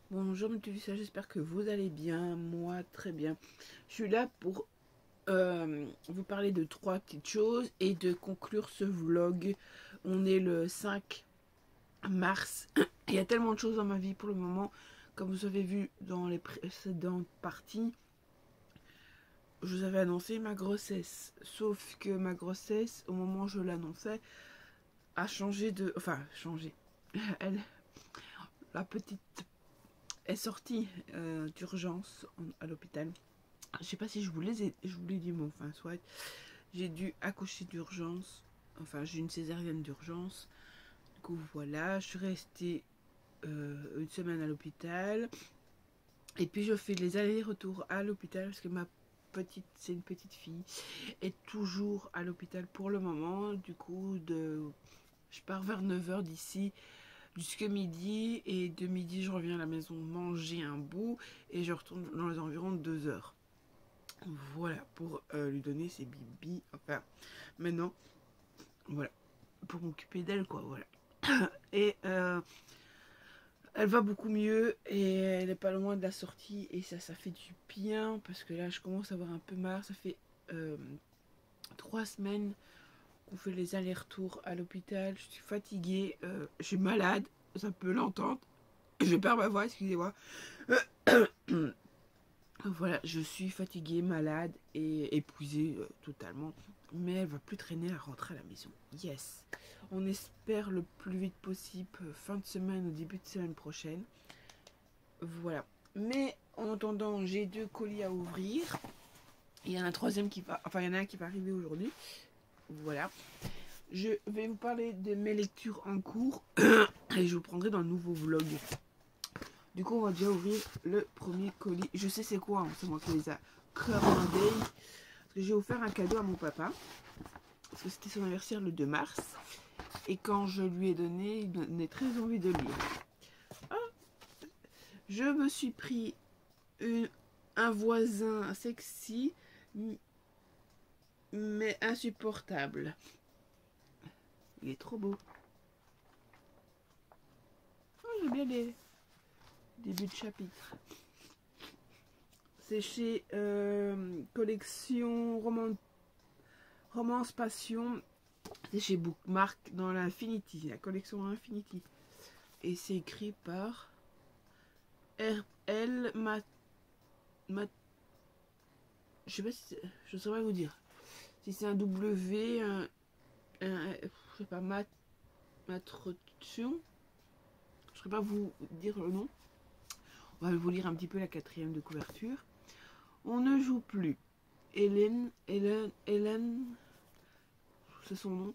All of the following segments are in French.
Bonjour Mutulissa, j'espère que vous allez bien, moi très bien. Je suis là pour vous parler de trois petites choses et de conclure ce vlog. On est le 5 mars. Il y a tellement de choses dans ma vie pour le moment. Comme vous avez vu dans les précédentes parties, je vous avais annoncé ma grossesse. Sauf que ma grossesse, au moment où je l'annonçais, a changé de... Enfin, changé. Elle, la petite est sortie d'urgence à l'hôpital. Je sais pas si je vous l'ai dit, mais enfin, soit. J'ai dû accoucher d'urgence. Enfin, j'ai une césarienne d'urgence. Du coup, voilà. Je suis restée une semaine à l'hôpital. Et puis, je fais les allers-retours à l'hôpital parce que ma petite, c'est une petite fille, est toujours à l'hôpital pour le moment. Du coup, je pars vers 9 h d'ici jusqu'à midi. Et de midi, je reviens à la maison manger un bout. Et je retourne dans les environs de 2 h. Voilà, pour lui donner ses bibis. Enfin, maintenant, voilà, pour m'occuper d'elle, quoi, voilà. Et elle va beaucoup mieux et elle est pas loin de la sortie. Et ça fait du bien parce que là, je commence à avoir un peu marre. Ça fait 3 semaines qu'on fait les allers-retours à l'hôpital. Je suis fatiguée, je suis malade, ça peut l'entendre. Je perds ma voix, excusez-moi. Voilà, je suis fatiguée, malade et épuisée totalement. Mais elle va plus traîner à rentrer à la maison. Yes. On espère le plus vite possible, fin de semaine ou début de semaine prochaine. Voilà. Mais en attendant, j'ai 2 colis à ouvrir. Il y en a un troisième qui va... Enfin, il y en a un qui va arriver aujourd'hui. Voilà. Je vais vous parler de mes lectures en cours. Et je vous prendrai dans le nouveau vlog. Du coup, on va déjà ouvrir le premier colis. Je sais c'est quoi, hein, c'est moi qui les a commandés. Parce que j'ai offert un cadeau à mon papa. Parce que c'était son anniversaire le 2 mars. Et quand je lui ai donné, il donnait très envie de lire. Ah, je me suis pris un voisin sexy, mais insupportable. Il est trop beau. Oh, j'aime bien les débuts de chapitre. C'est chez Collection Romance Passion. C'est chez Bookmark dans l'Infinity, la collection Infinity. Et c'est écrit par R.L. Je sais pas si je saurais vous dire. Si c'est un W, je sais pas, Matrution. Je ne saurais pas vous dire le nom. On va vous lire un petit peu la 4e de couverture. On ne joue plus. Hélène, c'est son nom.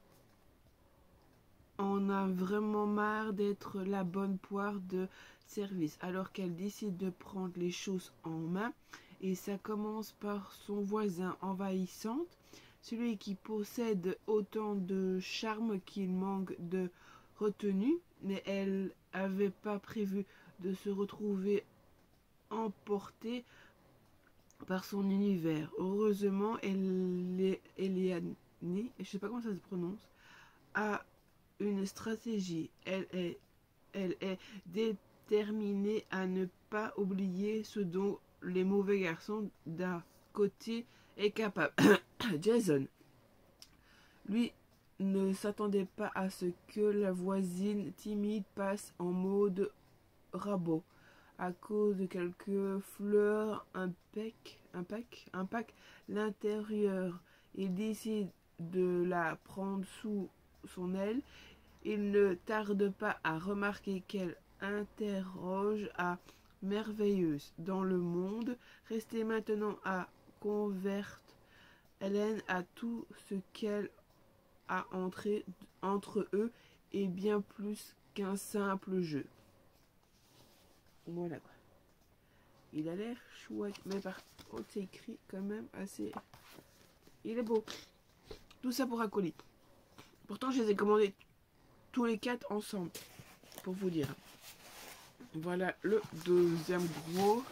On a vraiment marre d'être la bonne poire de service. Alors qu'elle décide de prendre les choses en main. Et ça commence par son voisin envahissante. Celui qui possède autant de charme qu'il manque de retenue. Mais elle n'avait pas prévu de se retrouver emportée par son univers. Heureusement, Eliane, je sais pas comment ça se prononce, a une stratégie. Elle est déterminée à ne pas oublier ce dont les mauvais garçons d'un côté est capable. Jason, lui, ne s'attendait pas à ce que la voisine timide passe en mode rabot à cause de quelques fleurs, un pack, l'intérieur. Il décide de la prendre sous son aile. Il ne tarde pas à remarquer qu'elle interroge à merveilleuse dans le monde. Restez maintenant à converte Hélène à tout ce qu'elle a entré entre eux et bien plus qu'un simple jeu. Voilà quoi. Il a l'air chouette, mais par contre c'est écrit quand même assez... Il est beau. Tout ça pour un colis. Pourtant je les ai commandés tous les 4 ensemble, pour vous dire. Voilà le deuxième gros.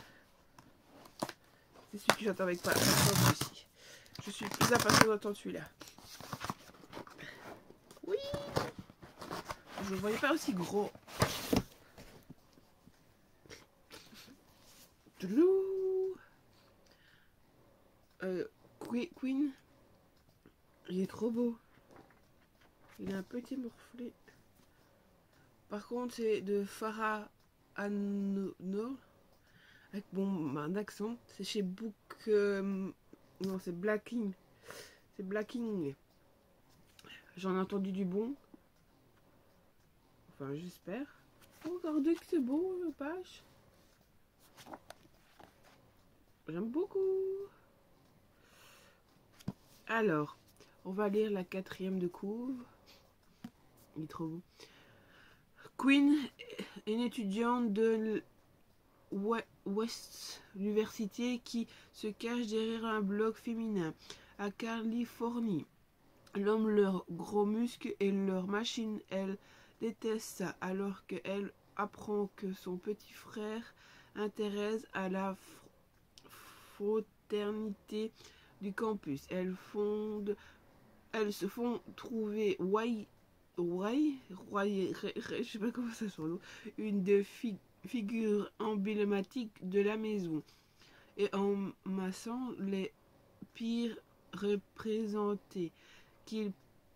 C'est celui que j'attends avec patience aussi. Je suis plus impatient d'attendre celui-là. Oui. Je ne voyais pas aussi gros. Toulou. Queen. Il est trop beau. Il est un petit morflé. Par contre, c'est de Farah Anno. Avec mon accent. C'est chez Book. Non, c'est Blacking. C'est Blacking. J'en ai entendu du bon. Enfin, j'espère. Regardez que c'est beau, la page. J'aime beaucoup. Alors, on va lire la 4e de couve. Il est trop beau. Queen, une étudiante de West University qui se cache derrière un blog féminin à Californie. L'homme, leurs gros muscles et leurs machines, elle déteste ça, alors qu'elle apprend que son petit frère intéresse à la fraternité du campus. Elles se font trouver je sais pas comment ça sonne, une des figures emblématiques de la maison, et en massant les pires représentés qu'il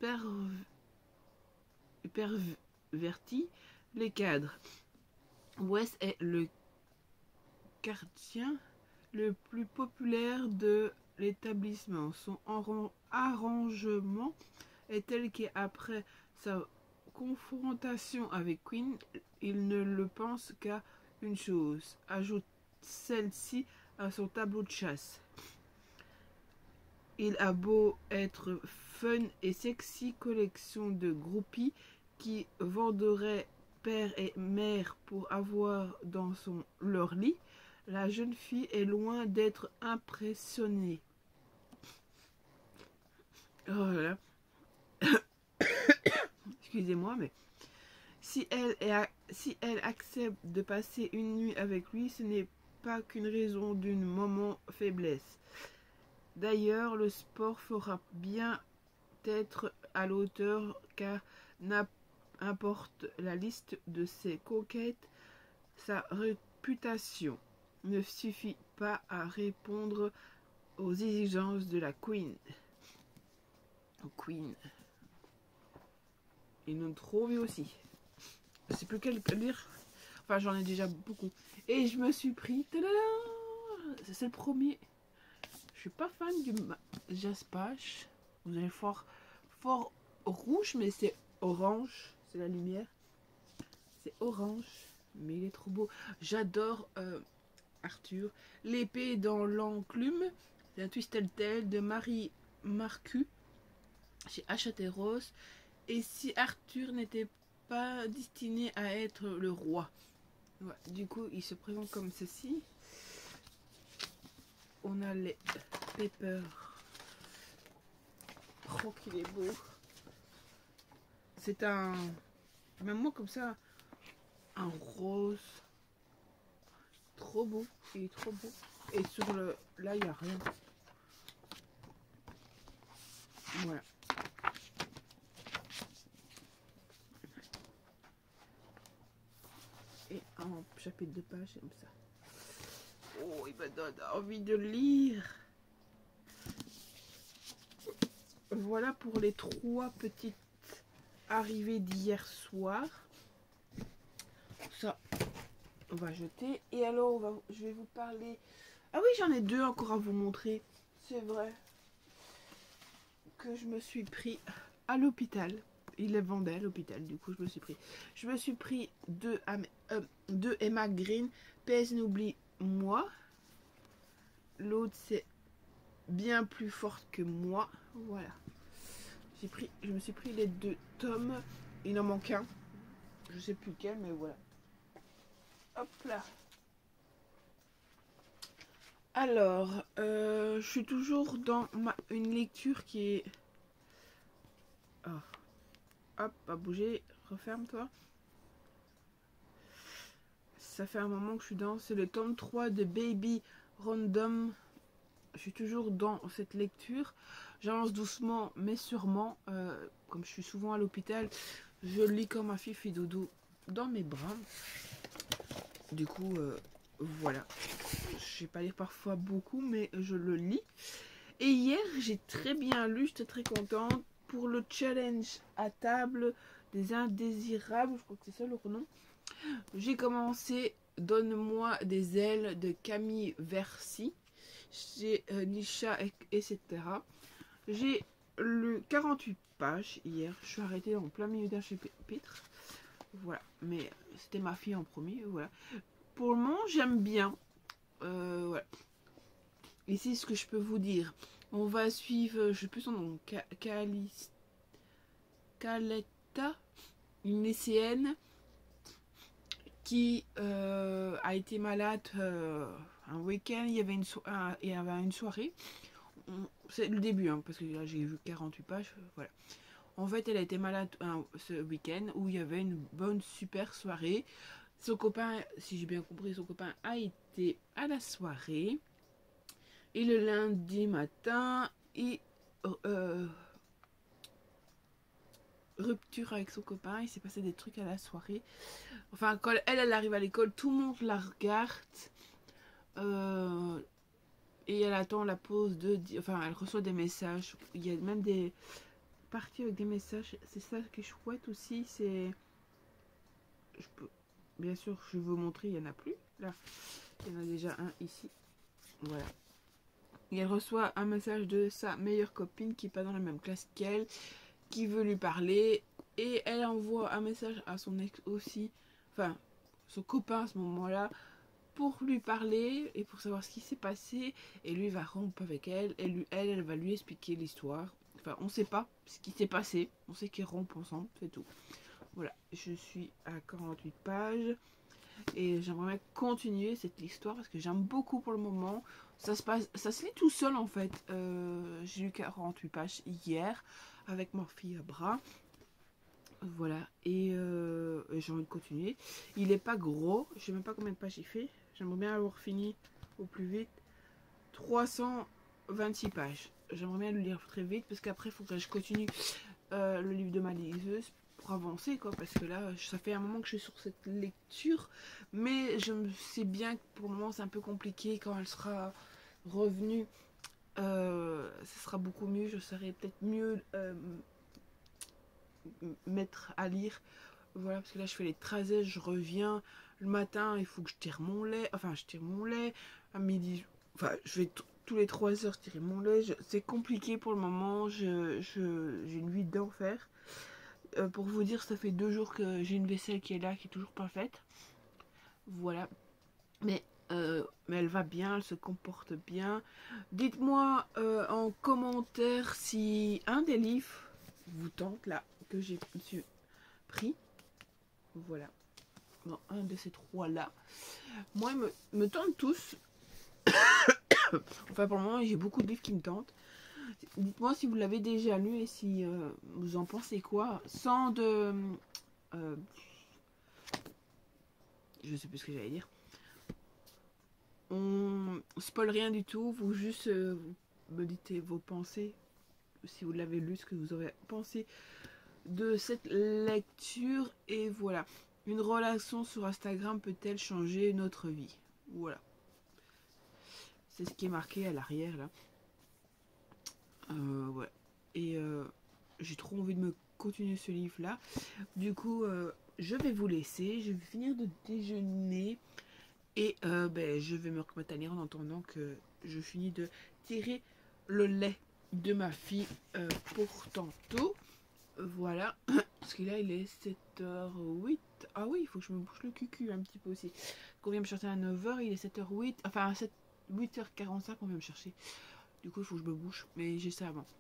pervertit les cadres. West est le quartier le plus populaire de l'établissement. Son arrangement est tel qu'après sa confrontation avec Queen, il ne le pense qu'à une chose, ajoute celle-ci à son tableau de chasse. Il a beau être fun et sexy, collection de groupies qui venderaient père et mère pour avoir dans leur lit, la jeune fille est loin d'être impressionnée. Oh là là. Excusez-moi, mais si elle accepte de passer une nuit avec lui, ce n'est pas qu'une raison d'une moment faiblesse. D'ailleurs, le sport fera bien être à l'auteur, car n'importe la liste de ses conquêtes, sa réputation ne suffit pas à répondre aux exigences de la Queen. Ils n'ont trop vu aussi. Je sais plus quel lire. Enfin, j'en ai déjà beaucoup. Et je me suis pris. C'est le premier. Je suis pas fan du Jaspache. Vous avez fort rouge, mais c'est orange. C'est la lumière. C'est orange, mais il est trop beau. J'adore Arthur. L'épée dans l'enclume. C'est un Twisted Tale de Marie Marcu chez Achateros. Et si Arthur n'était pas destiné à être le roi. Ouais, du coup, il se présente comme ceci. On a les Pepper. Oh, qu'il est beau. C'est un... Même moi, comme ça, un rose. Trop beau. Il est trop beau. Et sur le... Là, il n'y a rien. Voilà. Et un chapitre de page comme ça. Oh, il me donne envie de lire. Voilà pour les 3 petites arrivées d'hier soir. Ça, on va jeter. Et alors, je vais vous parler... Ah oui, j'en ai 2 encore à vous montrer. C'est vrai que je me suis pris à l'hôpital. Il les vendait à l'hôpital, du coup je me suis pris 2 Emma Green, PS n'oublie moi. L'autre c'est bien plus forte que moi. Voilà. Je me suis pris les 2 tomes. Il en manque un. Je sais plus quel, mais voilà. Hop là. Alors, je suis toujours dans une lecture qui est... Oh. Hop, pas bouger, referme-toi. Ça fait un moment que je suis dans. C'est le tome 3 de Baby Random. Je suis toujours dans cette lecture. J'avance doucement, mais sûrement. Comme je suis souvent à l'hôpital, je lis comme ma fille dodo dans mes bras. Du coup, Voilà. Je vais pas lire parfois beaucoup, mais je le lis. Et hier, j'ai très bien lu, j'étais très contente pour le challenge à table des indésirables, je crois que c'est ça leur nom. J'ai commencé Donne-moi des ailes de Camille Versi chez Nisha, etc. J'ai lu 48 pages hier, je suis arrêtée en plein milieu d'un chapitre. Voilà, mais c'était ma fille en premier, voilà. Pour le moment, j'aime bien. Voilà. Ici, ce que je peux vous dire, on va suivre, je sais plus son nom, Caletta, une lycéenne qui a été malade un week-end. Il y avait une soirée. C'est le début, hein, parce que là j'ai vu 48 pages. Voilà. En fait, elle a été malade ce week-end où il y avait une bonne super soirée. Son copain, si j'ai bien compris, son copain a été à la soirée. Et le lundi matin, rupture avec son copain, il s'est passé des trucs à la soirée. Enfin, quand elle arrive à l'école, tout le monde la regarde. Et elle attend la pause enfin, elle reçoit des messages. Il y a même des parties avec des messages. C'est ça qui est chouette aussi. C'est... Bien sûr, je vais vous montrer, il n'y en a plus. Là, il y en a déjà un ici. Voilà. Et elle reçoit un message de sa meilleure copine qui n'est pas dans la même classe qu'elle, qui veut lui parler. Et elle envoie un message à son ex aussi, enfin, son copain à ce moment-là, pour lui parler et pour savoir ce qui s'est passé. Et lui va rompre avec elle. Et elle va lui expliquer l'histoire. Enfin, on ne sait pas ce qui s'est passé. On sait qu'ils rompent ensemble, c'est tout. Voilà, je suis à 48 pages. Et j'aimerais continuer cette histoire parce que j'aime beaucoup pour le moment. Ça se lit tout seul en fait. J'ai lu 48 pages hier avec ma fille à bras. Voilà, et j'ai envie de continuer. Il est pas gros, je sais même pas combien de pages il fait. J'aimerais bien avoir fini au plus vite. 326 pages. J'aimerais bien le lire très vite parce qu'après il faudrait que je continue le livre de ma liseuse pour avancer quoi, parce que là ça fait un moment que je suis sur cette lecture, mais je sais bien que pour le moment c'est un peu compliqué. Quand elle sera revenue, ce sera beaucoup mieux, je saurai peut-être mieux mettre à lire. Voilà, parce que là je fais les trajets, je reviens le matin, il faut que je tire mon lait, enfin je tire mon lait à midi, enfin je vais tous les 3 heures tirer mon lait. C'est compliqué pour le moment, j'ai une vie d'enfer. Pour vous dire, ça fait 2 jours que j'ai une vaisselle qui est là, qui est toujours pas faite. Voilà. Mais elle va bien, elle se comporte bien. Dites-moi en commentaire si un des livres vous tente, là, que j'ai pris. Voilà. Non, un de ces trois-là. Moi, ils me tentent tous. Enfin, pour le moment, j'ai beaucoup de livres qui me tentent. Dites-moi si vous l'avez déjà lu et si vous en pensez quoi. Sans de... je sais plus ce que j'allais dire. On spoil rien du tout. Vous juste me dites vos pensées. Si vous l'avez lu, ce que vous aurez pensé de cette lecture. Et voilà. Une relation sur Instagram peut-elle changer notre vie? Voilà. C'est ce qui est marqué à l'arrière là. Ouais. Et j'ai trop envie de me continuer ce livre là. Du coup, je vais vous laisser. Je vais finir de déjeuner. Et je vais me remettre à lire en attendant que je finis de tirer le lait de ma fille pour tantôt. Voilà. Parce que là, il est 7h08. Ah oui, il faut que je me bouche le cucu un petit peu aussi. Qu'on vient me chercher à 9h, il est 7h08. Enfin, à 8h45, on vient me chercher. Du coup, il faut que je me bouche. Mais j'ai ça avant.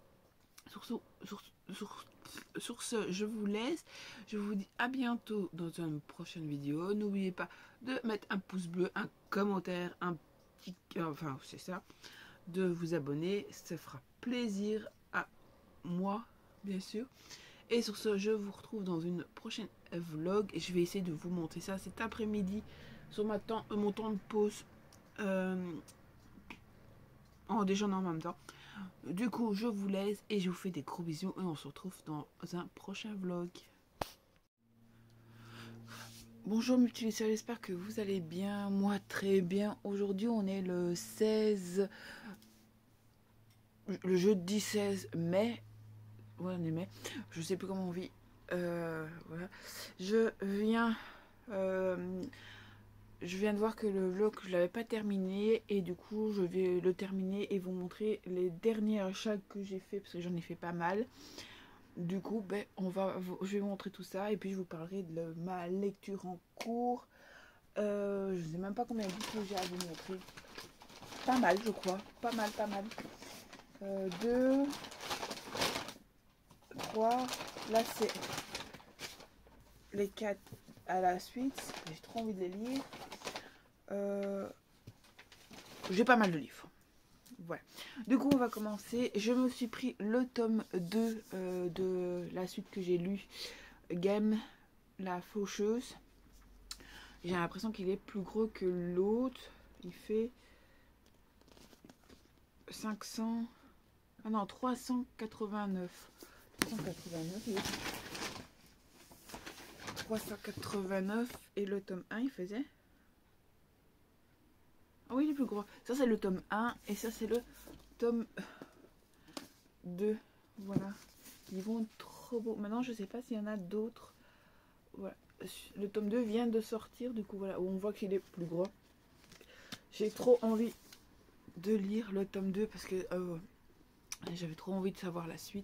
Sur ce, je vous laisse. Je vous dis à bientôt dans une prochaine vidéo. N'oubliez pas de mettre un pouce bleu, un commentaire, un petit... enfin, c'est ça. De vous abonner. Ça fera plaisir à moi, bien sûr. Et sur ce, je vous retrouve dans une prochaine vlog. Et je vais essayer de vous montrer ça cet après-midi sur mon temps de pause. En déjeunant en même temps. Du coup, je vous laisse et je vous fais des gros bisous. Et on se retrouve dans un prochain vlog. Bonjour Multilicieux, j'espère que vous allez bien, moi très bien. Aujourd'hui on est le jeudi 16 mai. Ouais, on est mai, je sais plus comment on vit. Voilà. Je viens euh, je viens de voir que le vlog je l'avais pas terminé et du coup je vais le terminer et vous montrer les derniers achats que j'ai fait parce que j'en ai fait pas mal. Du coup, ben, je vais vous montrer tout ça et puis je vous parlerai de ma lecture en cours. Je sais même pas combien de livres j'ai à vous montrer. Pas mal, je crois. Pas mal, pas mal. 2, 3. Là, c'est les 4 à la suite. J'ai trop envie de les lire. J'ai pas mal de livres. Voilà. Du coup, on va commencer. Je me suis pris le tome 2 de la suite que j'ai lu. Game, la faucheuse. J'ai l'impression qu'il est plus gros que l'autre. Il fait 500... Ah non, 389. 389 et le tome 1 il faisait... Ah oui, il est plus gros. Ça c'est le tome 1 et ça c'est le tome 2. Voilà. Ils vont trop beaux. Maintenant je sais pas s'il y en a d'autres. Voilà. Le tome 2 vient de sortir, du coup voilà, où on voit qu'il est plus gros. J'ai trop envie de lire le tome 2 parce que j'avais trop envie de savoir la suite.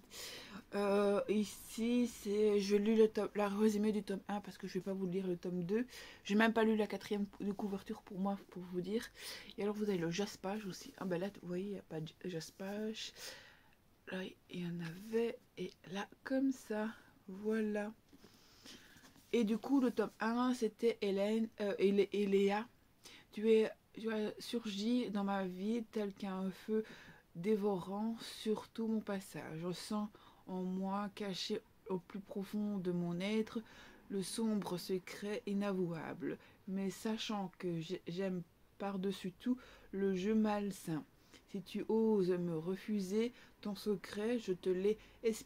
Ici, je lis la résumé du tome 1 parce que je vais pas vous lire le tome 2. J'ai même pas lu la 4e de couverture pour moi, pour vous dire. Et alors, vous avez le jaspage aussi. Ah ben là, vous voyez, il n'y a pas de jaspage. Là, il y en avait. Et là, comme ça. Voilà. Et du coup, le tome 1, c'était Hélène et Léa. Tu as surgi dans ma vie tel qu'un feu dévorant sur tout mon passage. Je sens en moi, caché au plus profond de mon être, le sombre secret inavouable, mais sachant que j'aime par-dessus tout le jeu malsain. Si tu oses me refuser ton secret, je te l'ai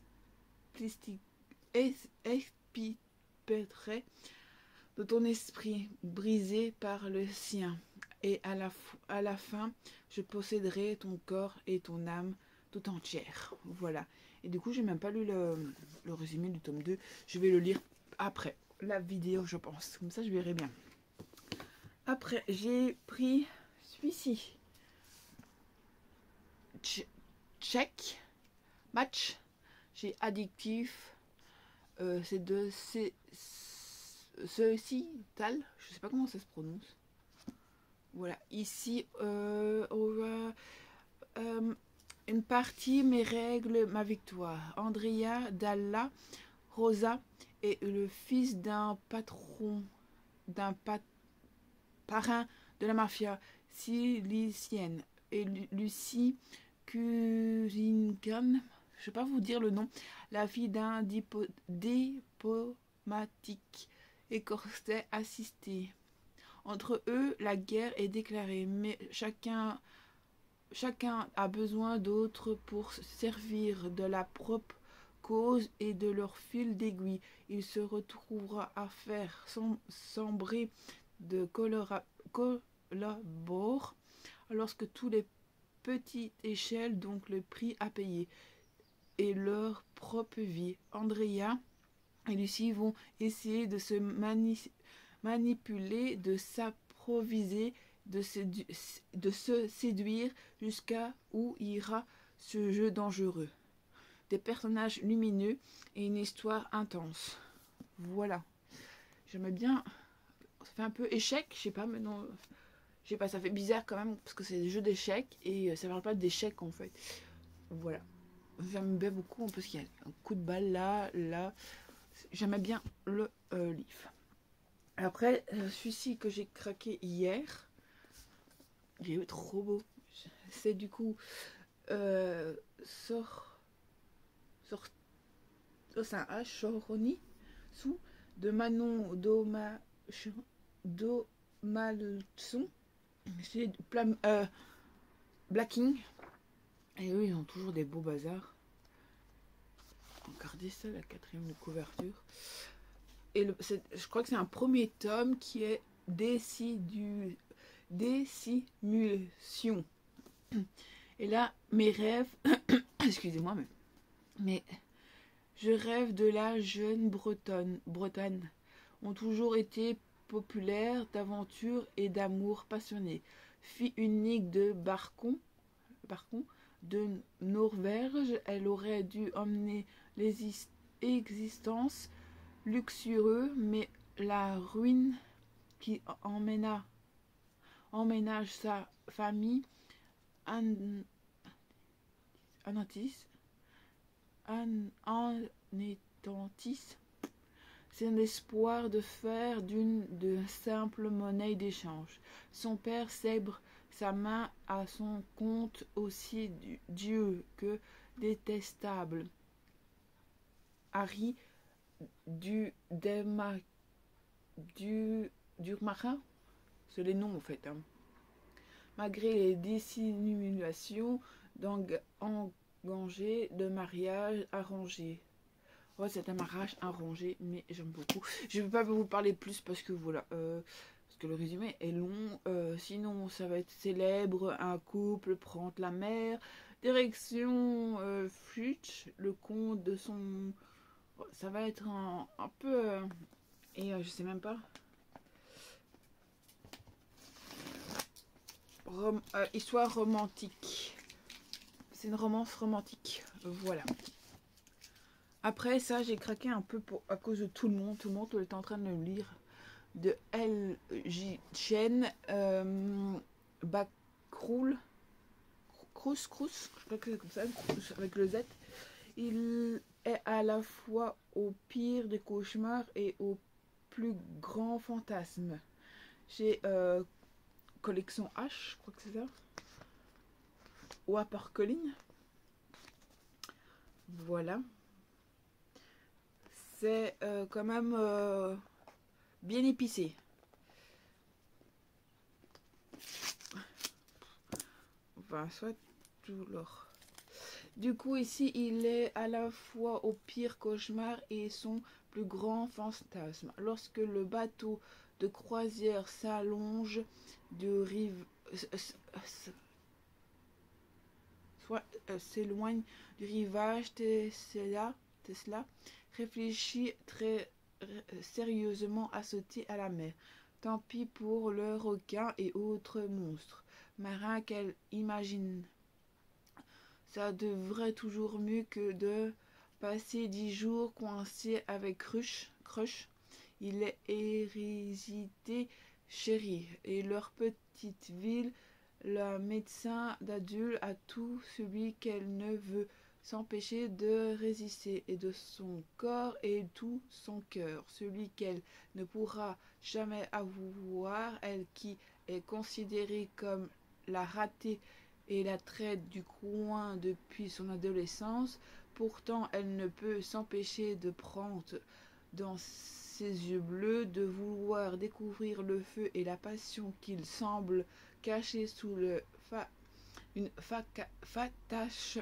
expipétrerai de ton esprit brisé par le sien, et à la fin, je posséderai ton corps et ton âme tout entière. Voilà. Et du coup, j'ai même pas lu le résumé du tome 2. Je vais le lire après la vidéo, je pense. Comme ça, je verrai bien. Après, j'ai pris celui-ci. Check. Match. J'ai Addictif. C'est de ceci, Tal. Je sais pas comment ça se prononce. Voilà, ici, une partie, mes règles, ma victoire. Andrea, Dalla, Rosa est le fils d'un patron, parrain de la mafia silicienne. Et Lucie Cusingan, je ne sais pas vous dire le nom, la fille d'un diplomatique écossais assisté. Entre eux, la guerre est déclarée, mais chacun a besoin d'autres pour servir de la propre cause et de leur fil d'aiguille. Il se retrouvera à faire sombrer de collabore lorsque tous les petites échelles, donc le prix à payer, et leur propre vie. Andrea et Lucie vont essayer de se manipuler, de s'approviser, de se séduire jusqu'à où ira ce jeu dangereux. Des personnages lumineux et une histoire intense. Voilà. J'aimais bien. Ça fait un peu échec, je sais pas, mais non. Je sais pas, ça fait bizarre quand même parce que c'est des jeux d'échecs et ça parle pas d'échecs en fait. Voilà. J'aime bien beaucoup parce qu'il y a un coup de balle là, là. J'aimais bien le livre. Après, celui-ci que j'ai craqué hier, il est trop beau. C'est du coup c'est un H, Choroni, sous de Manon Domalson. C'est Blacking. Et eux, ils ont toujours des beaux bazars. Regardez ça, la 4e de couverture. Et je crois que c'est un premier tome qui est Désimulsion. Et là, mes rêves, excusez-moi, mais je rêve de la jeune Bretagne ont toujours été populaires d'aventure et d'amour passionné. Fille unique de Barcon de Norvège, elle aurait dû emmener les existences luxueuses, mais la ruine qui emménage sa famille anéantisse c'est l'espoir de faire d'une de simple monnaie d'échange. Son père sèbre sa main à son compte aussi Dieu que détestable. Harry Durmarin, c'est les noms en fait. Hein. Malgré les dissimulations engagées de mariage arrangé. Ouais, c'est un mariage arrangé, mais j'aime beaucoup. Je ne vais pas vous parler plus parce que voilà, parce que le résumé est long. Sinon, ça va être célèbre, un couple prend la mer, direction Flutch, le comte de son... Ça va être un peu... et je sais même pas. Histoire romantique. C'est une romance romantique. Voilà. Après ça, j'ai craqué un peu à cause de tout le monde. Tout le monde est en train de le lire. De L.J. Chen, Bacroul, Crous, je crois que c'est comme ça, avec le Z. Il est à la fois au pire des cauchemars et au plus grand fantasme. Chez Collection H, je crois que c'est ça. Ou à Parcoline. Voilà. C'est quand même bien épicé. Enfin, soit tout l'or. Du coup, ici, il est à la fois au pire cauchemar et son plus grand fantasme. Lorsque le bateau de croisière s'allonge de rive... s'éloigne du rivage, Tesla réfléchit très sérieusement à sauter à la mer. Tant pis pour le requin et autres monstres marins qu'elle imagine. Ça devrait toujours mieux que de passer 10 jours coincé avec Crush. Il est hérisité chérie et leur petite ville. Le médecin d'adulte a tout celui qu'elle ne veut s'empêcher de résister, et de son corps et tout son cœur, celui qu'elle ne pourra jamais avoir, elle qui est considérée comme la ratée et la traite du coin depuis son adolescence. Pourtant, elle ne peut s'empêcher de prendre dans ses yeux bleus, de vouloir découvrir le feu et la passion qu'il semble caché sous une fatache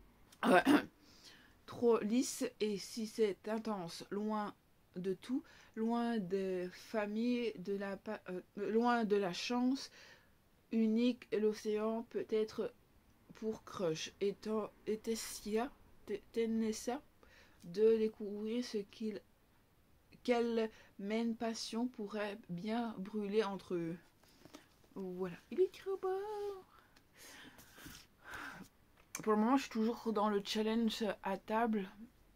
trop lisse, et si c'est intense, loin de tout, loin des familles, loin de la chance unique, l'océan peut être pour Crush et Tennessee de découvrir ce quelle même passion pourrait bien brûler entre eux. Voilà, il est trop beau. Pour le moment, je suis toujours dans le challenge à table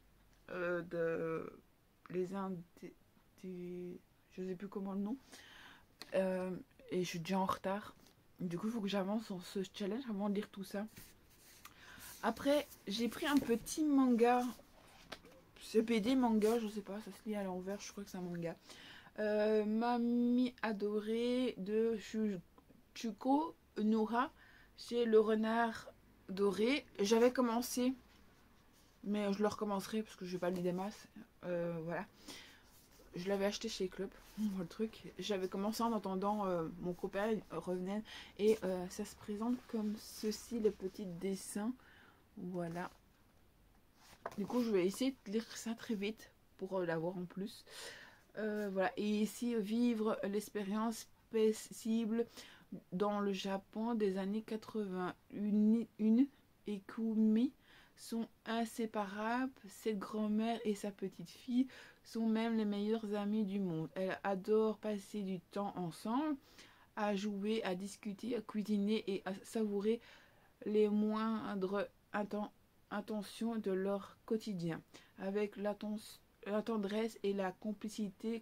de les je sais plus comment le nom. Et je suis déjà en retard. Du coup, il faut que j'avance dans ce challenge avant de lire tout ça. Après, j'ai pris un petit manga. C'est BD manga, je sais pas, ça se lit à l'envers, je crois que c'est un manga. Mamie adorée de Chuko Nora, c'est le renard doré. J'avais commencé, mais je le recommencerai parce que je vais pas lire des masses. Voilà. Je l'avais acheté chez Club, le truc. J'avais commencé en attendant mon copain revenait. Et ça se présente comme ceci, le petit dessin. Voilà. Du coup, je vais essayer de lire ça très vite pour l'avoir en plus. Voilà. Et ici, vivre l'expérience paisible dans le Japon des années 80. Une et Kumi sont inséparables. Cette grand-mère et sa petite-fille sont même les meilleures amies du monde. Elles adorent passer du temps ensemble, à jouer, à discuter, à cuisiner et à savourer les moindres intentions de leur quotidien, avec la tendresse et la complicité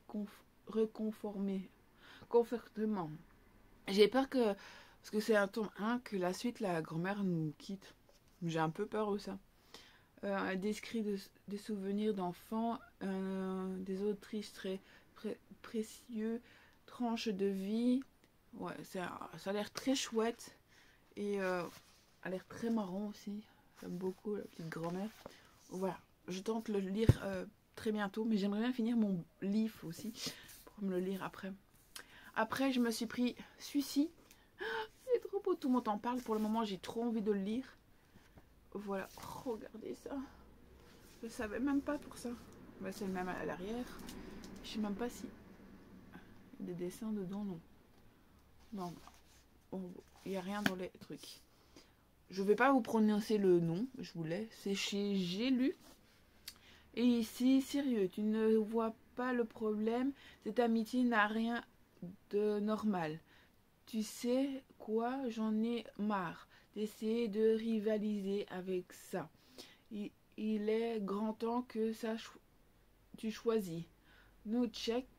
confortement. J'ai peur que, parce que c'est un tome 1, que la suite, la grand-mère nous quitte. J'ai un peu peur de ça. Elle décrit des souvenirs d'enfants, des autrices très précieux, tranches de vie. Ouais, ça a l'air très chouette et a l'air très marrant aussi. J'aime beaucoup la petite grand-mère. Voilà, je tente de le lire très bientôt, mais j'aimerais bien finir mon livre aussi pour me le lire après. Après, je me suis pris celui-ci. C'est trop beau, tout le monde en parle. Pour le moment, j'ai trop envie de le lire. Voilà, regardez ça. Je savais même pas pour ça. Bah, c'est le même à l'arrière. Je sais même pas si il y a des dessins dedans, non. Non, il n'y a rien dans les trucs. Je vais pas vous prononcer le nom, je vous laisse. C'est chez J'ai lu. Et ici, sérieux, tu ne vois pas le problème. Cette amitié n'a rien de normal. Tu sais quoi, j'en ai marre d'essayer de rivaliser avec ça. Il est grand temps que tu choisis. Nous,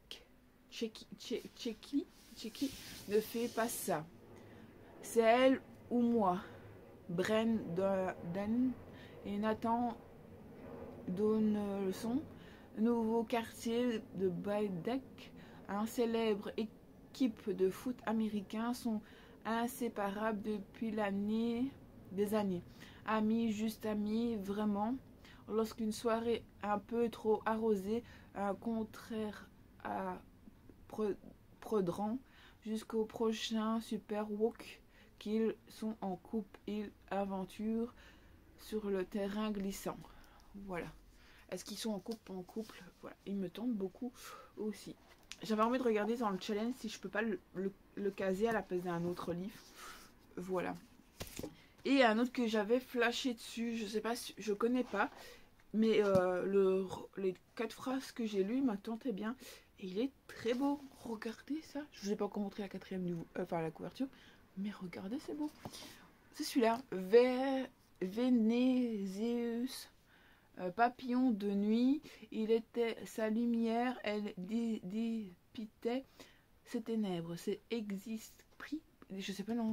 Tchéki ne fait pas ça. C'est elle ou moi. Bren Dan et Nathan Donelson, nouveau quartier de Baidek, un célèbre équipe de foot américain, sont inséparables depuis des années. Amis, juste amis, vraiment. Lorsqu'une soirée un peu trop arrosée, un contraire à Prodran, jusqu'au prochain Super Walk, qu'ils sont en couple, ils aventurent sur le terrain glissant. Voilà. Est-ce qu'ils sont en couple, en couple? Voilà. Ils me tentent beaucoup aussi. J'avais envie de regarder dans le challenge si je peux pas le caser à la place d'un autre livre. Voilà. Et un autre que j'avais flashé dessus, je sais pas, je connais pas, mais les 4 phrases que j'ai lues m'a tenté bien. Et il est très beau. Regardez ça. Je vous ai pas encore montré la quatrième enfin la couverture, mais regardez, c'est beau. C'est celui-là. Vénézéus, papillon de nuit. Il était sa lumière. Elle dépitait ses ténèbres. C'est esprit. Je sais pas non.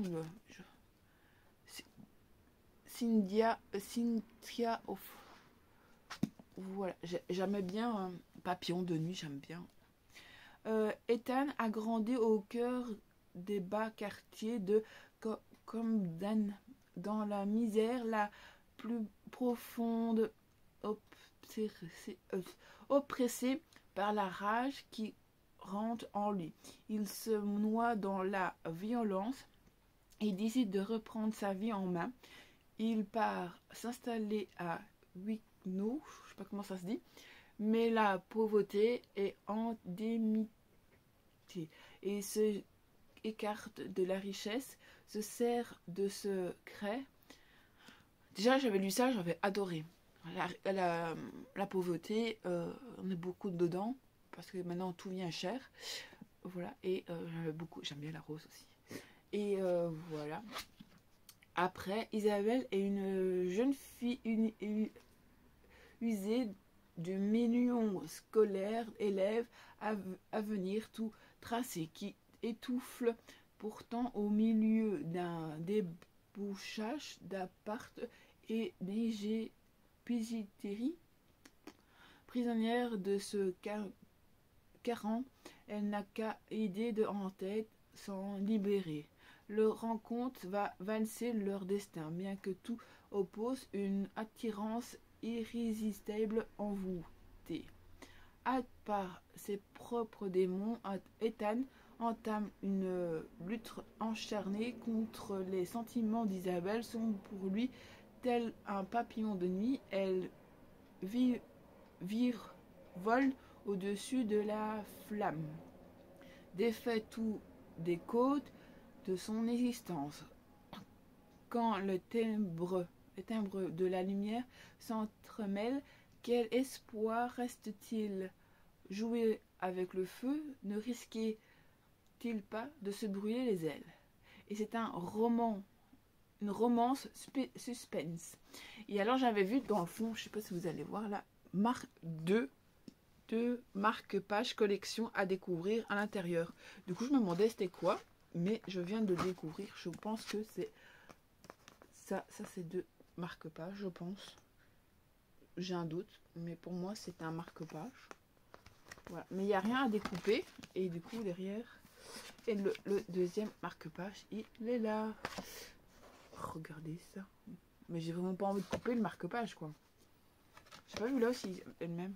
Cynthia of. Voilà. J'aimais bien papillon de nuit. J'aime bien. Ethan a grandi au cœur des bas quartiers de Camden, dans la misère la plus profonde, oppressé par la rage qui rentre en lui. Il se noie dans la violence et décide de reprendre sa vie en main. Il part s'installer à Wicknow, je sais pas comment ça se dit, mais la pauvreté est endémique et se écarte de la richesse, se sert de secrets. Déjà, j'avais lu ça, j'avais adoré. La pauvreté, on est beaucoup dedans, parce que maintenant tout vient cher. Voilà, et j'aime bien la rose aussi. Et voilà. Après, Isabelle est une jeune fille usée de millions scolaires, élèves à venir tout tracé, qui étouffe pourtant au milieu d'un débouchage d'appart et d'égépégistérie. Prisonnière de ce carran, elle n'a qu'à aider en tête s'en libérer. Leur rencontre va valser leur destin, bien que tout oppose une attirance irrésistible envoûtée. Hâte par ses propres démons, Ethan entame une lutte acharnée contre les sentiments d'Isabelle. Sont pour lui tel un papillon de nuit. Elle vole au-dessus de la flamme, défait tout des côtes de son existence. Quand les ténèbres de la lumière s'entremêlent, quel espoir reste-t-il? Jouer avec le feu, ne risquait-il pas de se brûler les ailes? Et c'est un roman, une romance suspense. Et alors j'avais vu dans le fond, je ne sais pas si vous allez voir là, deux marque-pages collection à découvrir à l'intérieur. Du coup je me demandais c'était quoi, mais je viens de découvrir. Je pense que c'est ça c'est 2 marque-pages, je pense. J'ai un doute, mais pour moi c'est un marque-page. Voilà. Mais il n'y a rien à découper. Et du coup derrière, et le deuxième marque-page, il est là. Regardez ça. Mais j'ai vraiment pas envie de couper le marque-page quoi. J'ai pas vu là aussi le même.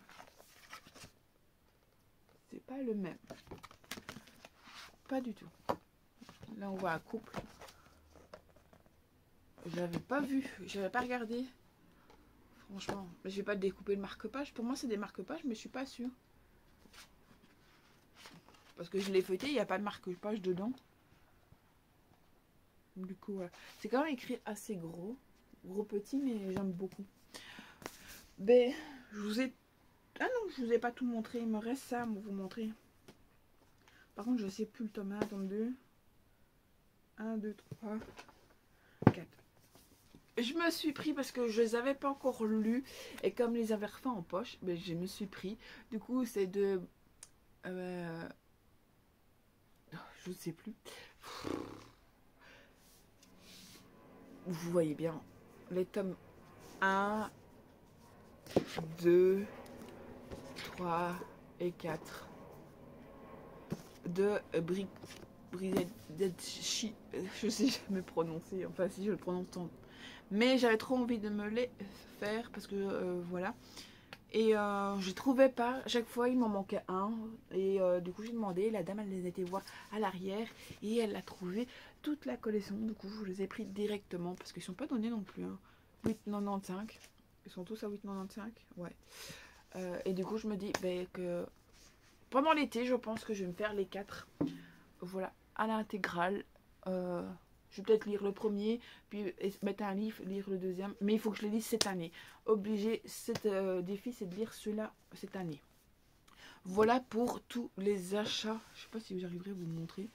C'est pas le même. Pas du tout. Là on voit un couple. Je l'avais pas vu. J'avais pas regardé. Franchement. Je vais pas découper le marque-page. Pour moi c'est des marque-pages mais je suis pas sûre. Parce que je l'ai feuilleté, il n'y a pas de marque-page dedans. Du coup voilà. C'est quand même écrit assez gros. Gros petit mais j'aime beaucoup. Ben je vous ai... Ah non, je vous ai pas tout montré. Il me reste ça à vous montrer. Par contre, je sais plus le tome 1, tome 2. 1, 2, 3, 4. Je me suis pris parce que je les avais pas encore lus. Et comme les avais refaits en poche, ben, je me suis pris. Du coup, c'est de... je ne sais plus. Vous voyez bien. Les tomes 1, 2, 3 et 4 de Brizedechi. Je sais jamais prononcer, enfin si je le prononce tant. Mais j'avais trop envie de me les faire parce que voilà. Et je trouvais pas, chaque fois il m'en manquait un. Et du coup j'ai demandé, la dame elle les était voir à l'arrière et elle a trouvé toute la collection. Du coup je les ai pris directement parce qu'ils sont pas donnés non plus. Hein. 8,95. Ils sont tous à 8,95. Ouais. Et du coup je me dis ben, que pendant l'été je pense que je vais me faire les 4. Voilà, à l'intégrale. Je vais peut-être lire le premier, puis mettre un livre, lire le deuxième. Mais il faut que je les lise cette année. Obligé, cet défi, c'est de lire ceux-là cette année. Voilà pour tous les achats. Je ne sais pas si j'arriverai à vous le montrer.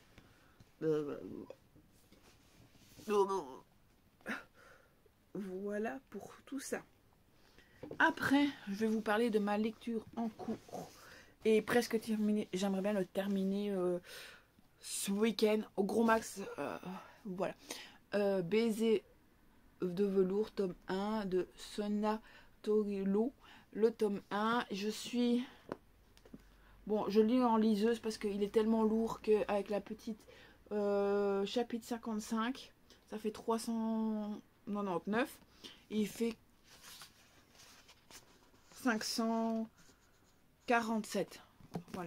Voilà pour tout ça. Après, je vais vous parler de ma lecture en cours. Et presque terminé. J'aimerais bien le terminer ce week-end au gros max. Voilà. Baiser de velours, tome 1 de Sona Torilo. Le tome 1, je suis... Bon, je lis en liseuse parce qu'il est tellement lourd qu'avec la petite chapitre 55, ça fait 399. Et il fait 547. Voilà.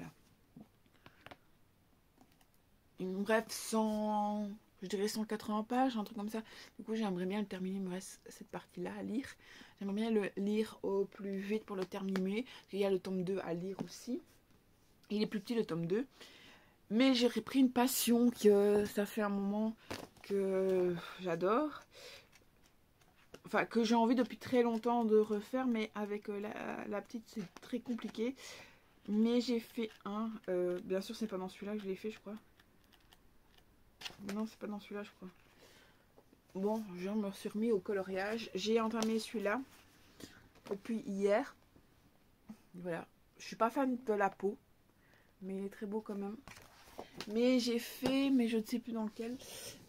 Bref, 100... je dirais 180 pages, un truc comme ça. Du coup, j'aimerais bien le terminer. Il me reste cette partie-là à lire. J'aimerais bien le lire au plus vite pour le terminer. Il y a le tome 2 à lire aussi. Il est plus petit, le tome 2. Mais j'ai repris une passion que ça fait un moment que j'adore. Enfin, que j'ai envie depuis très longtemps de refaire. Mais avec la petite, c'est très compliqué. Mais j'ai fait un. Bien sûr, c'est pas dans celui-là que je l'ai fait, je crois. Non, c'est pas dans celui-là, je crois. Bon, je me suis remis au coloriage. J'ai entamé celui-là depuis hier. Voilà. Je suis pas fan de la peau, mais il est très beau quand même. Mais j'ai fait, mais je ne sais plus dans lequel.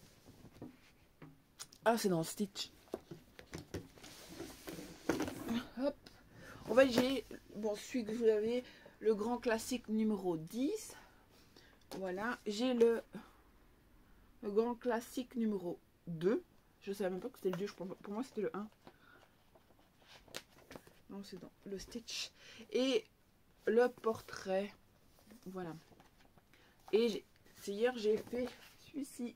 Ah, c'est dans Stitch. Hop. En fait, j'ai, bon, celui que vous avez, le grand classique numéro 10. Voilà. J'ai le grand classique numéro 2. Je ne savais même pas que c'était le 2. Pour moi, c'était le 1. Non, c'est dans le Stitch. Et le portrait. Voilà. Et hier, j'ai fait celui-ci.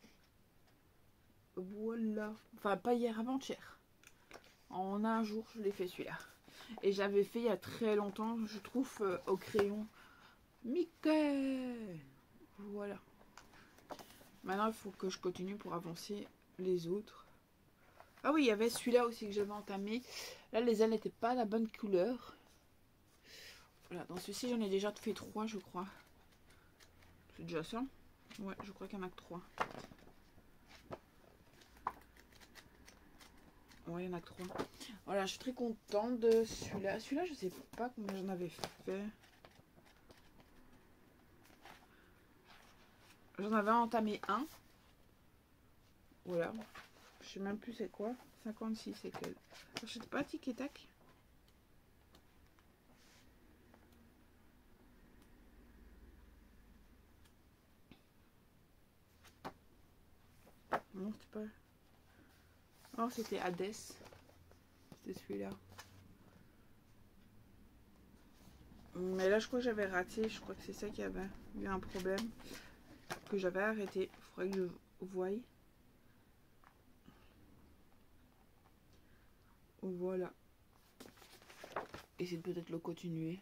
Voilà. Enfin, pas hier, avant-hier. En un jour, je l'ai fait celui-là. Et j'avais fait il y a très longtemps, je trouve, au crayon. Mickey. Voilà. Maintenant, il faut que je continue pour avancer les autres. Ah oui, il y avait celui-là aussi que j'avais entamé. Là, les ailes n'étaient pas la bonne couleur. Voilà, dans celui-ci, j'en ai déjà fait 3, je crois. C'est déjà ça? Ouais, je crois qu'il y en a que 3. Ouais, il y en a que 3. Voilà, je suis très contente de celui-là. Celui-là, je sais pas combien j'en avais fait. J'en avais entamé un. Voilà. Je sais même plus c'est quoi. 56, c'est quel? Je sais pas, tic et tac. Non, c'était pas. Oh, c'était Hades. C'était celui-là. Mais là, je crois que j'avais raté. Je crois que c'est ça qui avait eu un problème. Que j'avais arrêté. Il faudrait que je voie. Voilà. Et c'est peut-être le continuer.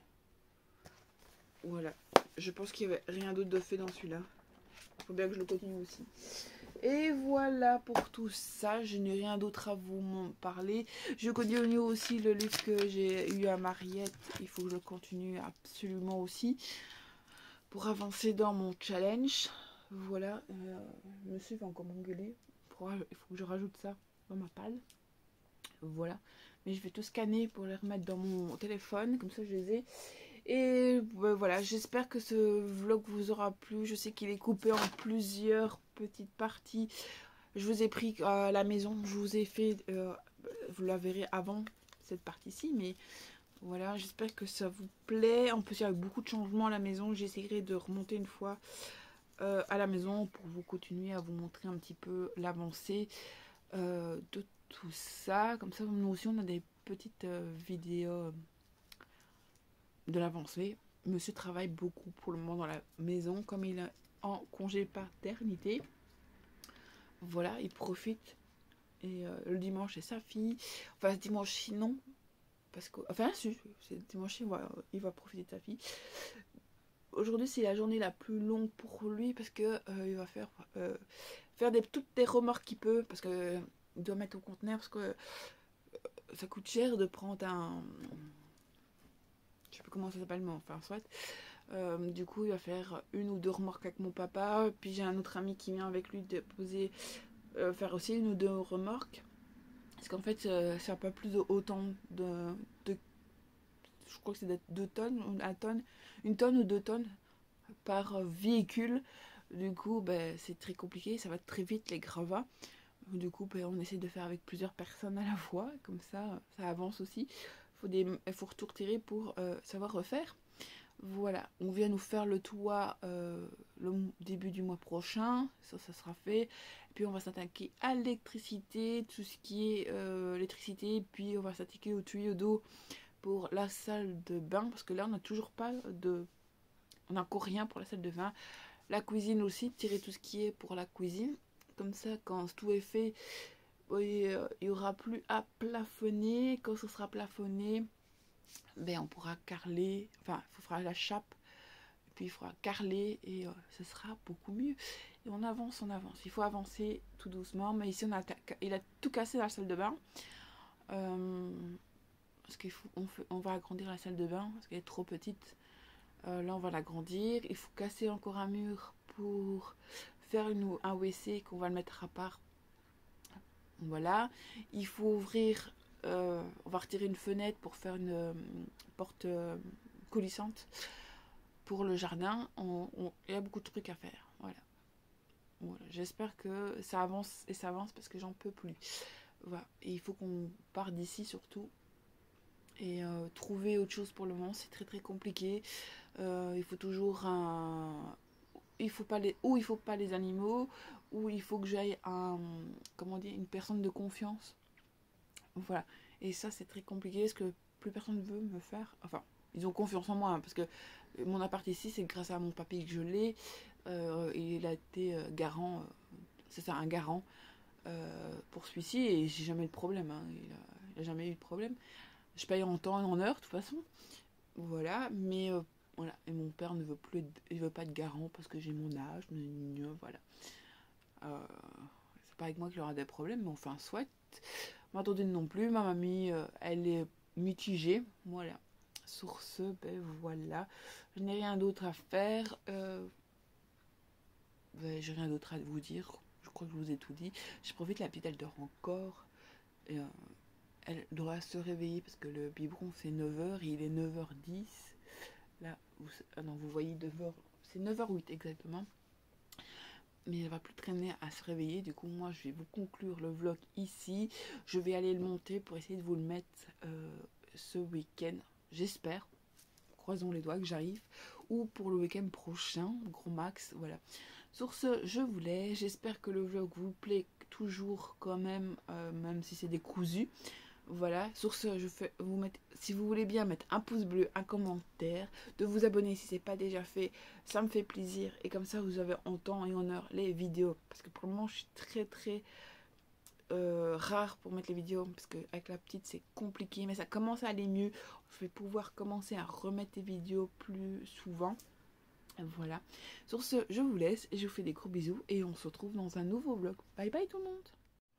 Voilà. Je pense qu'il n'y avait rien d'autre de fait dans celui-là. Il faut bien que je le continue aussi. Et voilà pour tout ça. Je n'ai rien d'autre à vous parler. Je continue aussi le livre que j'ai eu à Mariette. Il faut que je continue absolument aussi. Pour avancer dans mon challenge. Voilà. Monsieur va encore m'engueuler. Il faut que je rajoute ça dans ma palle. Voilà. Mais je vais tout scanner pour les remettre dans mon téléphone. Comme ça, je les ai. Et voilà, j'espère que ce vlog vous aura plu. Je sais qu'il est coupé en plusieurs petites parties. Je vous ai pris à la maison. Je vous ai fait... vous la verrez avant cette partie-ci. Mais voilà, j'espère que ça vous plaît. En plus, il y a beaucoup de changements à la maison. J'essaierai de remonter une fois à la maison pour vous continuer à vous montrer un petit peu l'avancée de tout ça. Comme ça, nous aussi, on a des petites vidéos de l'avancée. Monsieur travaille beaucoup pour le moment dans la maison. Comme il est en congé paternité, voilà, il profite. Et le dimanche, c'est sa fille. Enfin, dimanche, non. Parce que, enfin, si, c'est dimanche, il va profiter de sa fille. Aujourd'hui, c'est la journée la plus longue pour lui parce que il va faire toutes les remorques qu'il peut. Parce que il doit mettre au conteneur parce que ça coûte cher de prendre un... Je sais plus comment ça s'appelle, mais enfin, soit. Du coup, il va faire 1 ou 2 remorques avec mon papa. Puis j'ai un autre ami qui vient avec lui déposer, faire aussi 1 ou 2 remorques. Parce qu'en fait, c'est un peu plus de autant de je crois que c'est 2 tonnes, 1 tonne ou 2 tonnes par véhicule. Du coup, ben, c'est très compliqué, ça va très vite les gravats. Du coup, ben, on essaie de faire avec plusieurs personnes à la fois, comme ça avance aussi. Il faut tout retirer pour savoir refaire. Voilà, on vient nous faire le toit le début du mois prochain, ça sera fait. Puis on va s'attaquer à l'électricité, tout ce qui est électricité, puis on va s'attaquer au tuyau d'eau pour la salle de bain, parce que là on n'a toujours pas de... On n'a encore rien pour la salle de bain. La cuisine aussi, tirer tout ce qui est pour la cuisine. Comme ça, quand tout est fait, il n'y aura plus à plafonner. Quand ce sera plafonné, ben, on pourra carreler, enfin, il faudra la chape, puis il faudra carreler et ce sera beaucoup mieux. Et on avance, on avance. Il faut avancer tout doucement, mais ici, il a tout cassé dans la salle de bain. Parce qu'on va agrandir la salle de bain, parce qu'elle est trop petite. Là, on va l'agrandir. Il faut casser encore un mur pour faire un WC qu'on va le mettre à part. Voilà. Il faut ouvrir... on va retirer une fenêtre pour faire une porte coulissante pour le jardin. Il y a beaucoup de trucs à faire. Voilà. J'espère que ça avance et ça avance parce que j'en peux plus. Voilà. Et il faut qu'on parte d'ici surtout. Et trouver autre chose pour le moment, c'est très très compliqué. Il faut toujours un... il faut pas les animaux, ou il faut que j'aille une personne de confiance. Voilà. Et ça, c'est très compliqué parce que plus personne veut me faire. Enfin, ils ont confiance en moi, hein, parce que mon appart ici, c'est grâce à mon papy que je l'ai. Il a été garant, c'est ça, un garant pour celui-ci, et j'ai jamais eu de problème. Hein. Il a jamais eu de problème. Je paye en temps et en heure, de toute façon. Voilà, mais Voilà, et mon père ne veut plus il veut pas être garant parce que j'ai mon âge, voilà. C'est pas avec moi qu'il aura des problèmes, mais enfin, soit. Ma tante non plus, ma mamie, elle est mitigée, voilà. Sur ce, ben voilà, je n'ai rien d'autre à faire, j'ai rien d'autre à vous dire, je crois que je vous ai tout dit. Je profite, la petite elle dort encore, et, elle doit se réveiller parce que le biberon c'est 9h, il est 9h10. Là, non, vous voyez 9h, c'est 9h08 exactement. Mais elle va plus traîner à se réveiller. Du coup, moi, je vais vous conclure le vlog ici. Je vais aller le monter pour essayer de vous le mettre ce week-end. J'espère. Croisons les doigts que j'arrive. Ou pour le week-end prochain, gros max. Voilà. Sur ce, je vous laisse. J'espère que le vlog vous plaît toujours quand même, même si c'est décousu. Voilà, sur ce, je fais vous mettre, si vous voulez bien mettre un pouce bleu, un commentaire, de vous abonner si c'est pas déjà fait, ça me fait plaisir. Et comme ça, vous avez en temps et en heure les vidéos. Parce que pour le moment, je suis très rare pour mettre les vidéos. Parce qu'avec la petite, c'est compliqué. Mais ça commence à aller mieux. Je vais pouvoir commencer à remettre les vidéos plus souvent. Voilà. Sur ce, je vous laisse et je vous fais des gros bisous. Et on se retrouve dans un nouveau vlog. Bye bye tout le monde.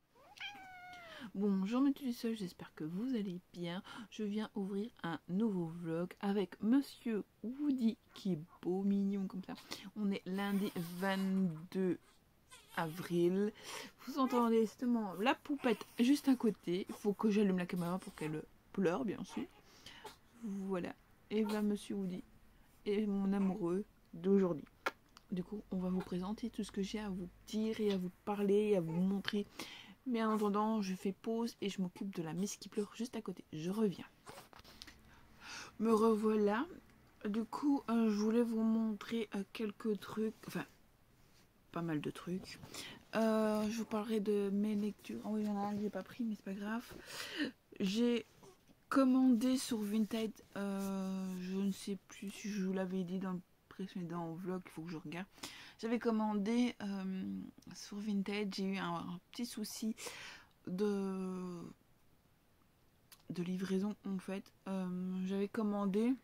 Bonjour mes petits soeurs, j'espère que vous allez bien. Je viens ouvrir un nouveau vlog avec Monsieur Woody qui est beau, mignon comme ça. On est lundi 22 avril. Vous entendez justement la poupette juste à côté. Il faut que j'allume la caméra pour qu'elle pleure bien sûr. Voilà. Et voilà Monsieur Woody est mon amoureux d'aujourd'hui. Du coup, on va vous présenter tout ce que j'ai à vous dire et à vous parler et à vous montrer. Mais en attendant, je fais pause et je m'occupe de la Miss qui pleure juste à côté. Je reviens. Me revoilà. Du coup, je voulais vous montrer quelques trucs. Enfin, pas mal de trucs. Je vous parlerai de mes lectures. Oh oui, il y en a un que j'ai pas pris, mais c'est pas grave. J'ai commandé sur Vinted. Je ne sais plus si je vous l'avais dit dans le précédent vlog. Il faut que je regarde. J'avais commandé sur Vinted, j'ai eu un petit souci de livraison en fait. J'avais commandé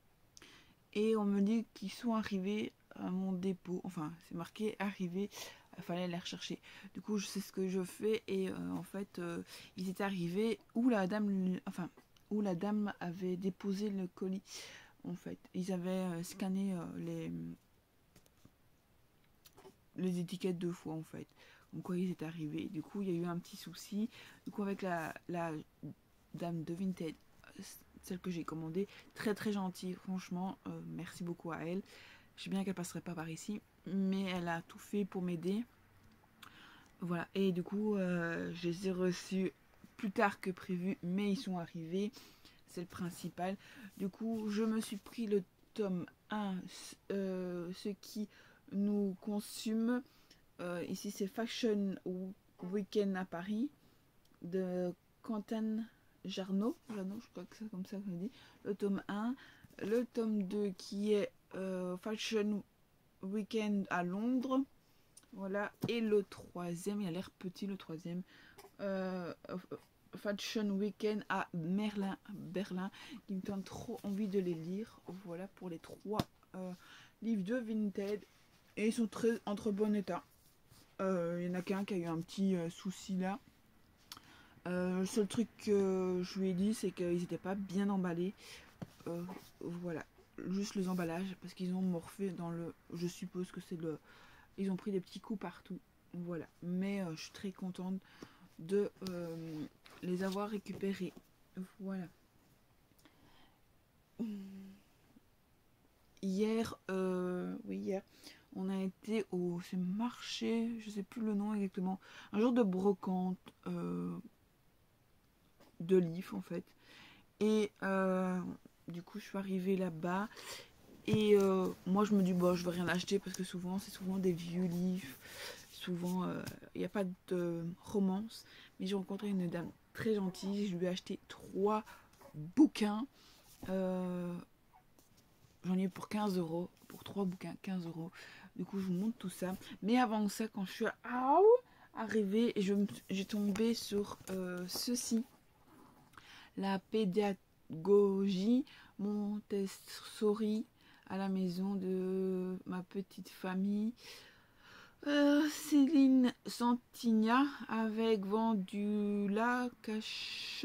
et on me dit qu'ils sont arrivés à mon dépôt. Enfin, c'est marqué arrivé, il fallait les rechercher. Du coup, je sais ce que je fais et en fait, ils étaient arrivés où la dame avait déposé le colis. En fait, ils avaient scanné les étiquettes 2 fois en fait. Donc quoi, ils étaient arrivés. Du coup, il y a eu un petit souci. Du coup, avec la dame de Vinted, celle que j'ai commandée, très gentille, franchement, merci beaucoup à elle. Je sais bien qu'elle passerait pas par ici, mais elle a tout fait pour m'aider. Voilà, et du coup, je les ai reçus plus tard que prévu, mais ils sont arrivés. C'est le principal. Du coup, je me suis pris le tome 1, ce qui nous consume. Ici, c'est Fashion Weekend à Paris, de Quentin Jarnot, je crois que c'est comme ça qu'on dit. Le tome 1. Le tome 2 qui est Fashion Weekend à Londres. Voilà. Et le troisième, il a l'air petit le troisième. Fashion Weekend à Berlin, qui me donne trop envie de les lire. Voilà pour les 3 livres de Vinted. Et ils sont très entre bon état. Il y en a qu'un qui a eu un petit souci là. Le seul truc que je lui ai dit, c'est qu'ils n'étaient pas bien emballés. Voilà, juste les emballages, parce qu'ils ont morphé dans le... Je suppose que c'est le... Ils ont pris des petits coups partout. Voilà, mais je suis très contente de les avoir récupérés. Voilà. Hier, on a été au marché, je sais plus le nom exactement, un genre de brocante de livres en fait. Et du coup, je suis arrivée là-bas et moi je me dis bon, je vais rien acheter parce que souvent c'est souvent des vieux livres, souvent il n'y a pas de romance. Mais j'ai rencontré une dame très gentille, je lui ai acheté 3 bouquins. J'en ai eu pour 15 €, pour 3 bouquins, 15 €. Du coup, je vous montre tout ça. Mais avant ça, quand je suis arrivée, j'ai tombé sur ceci. La pédagogie Montessori à la maison de ma petite famille. Céline Santigna avec vendu la cache.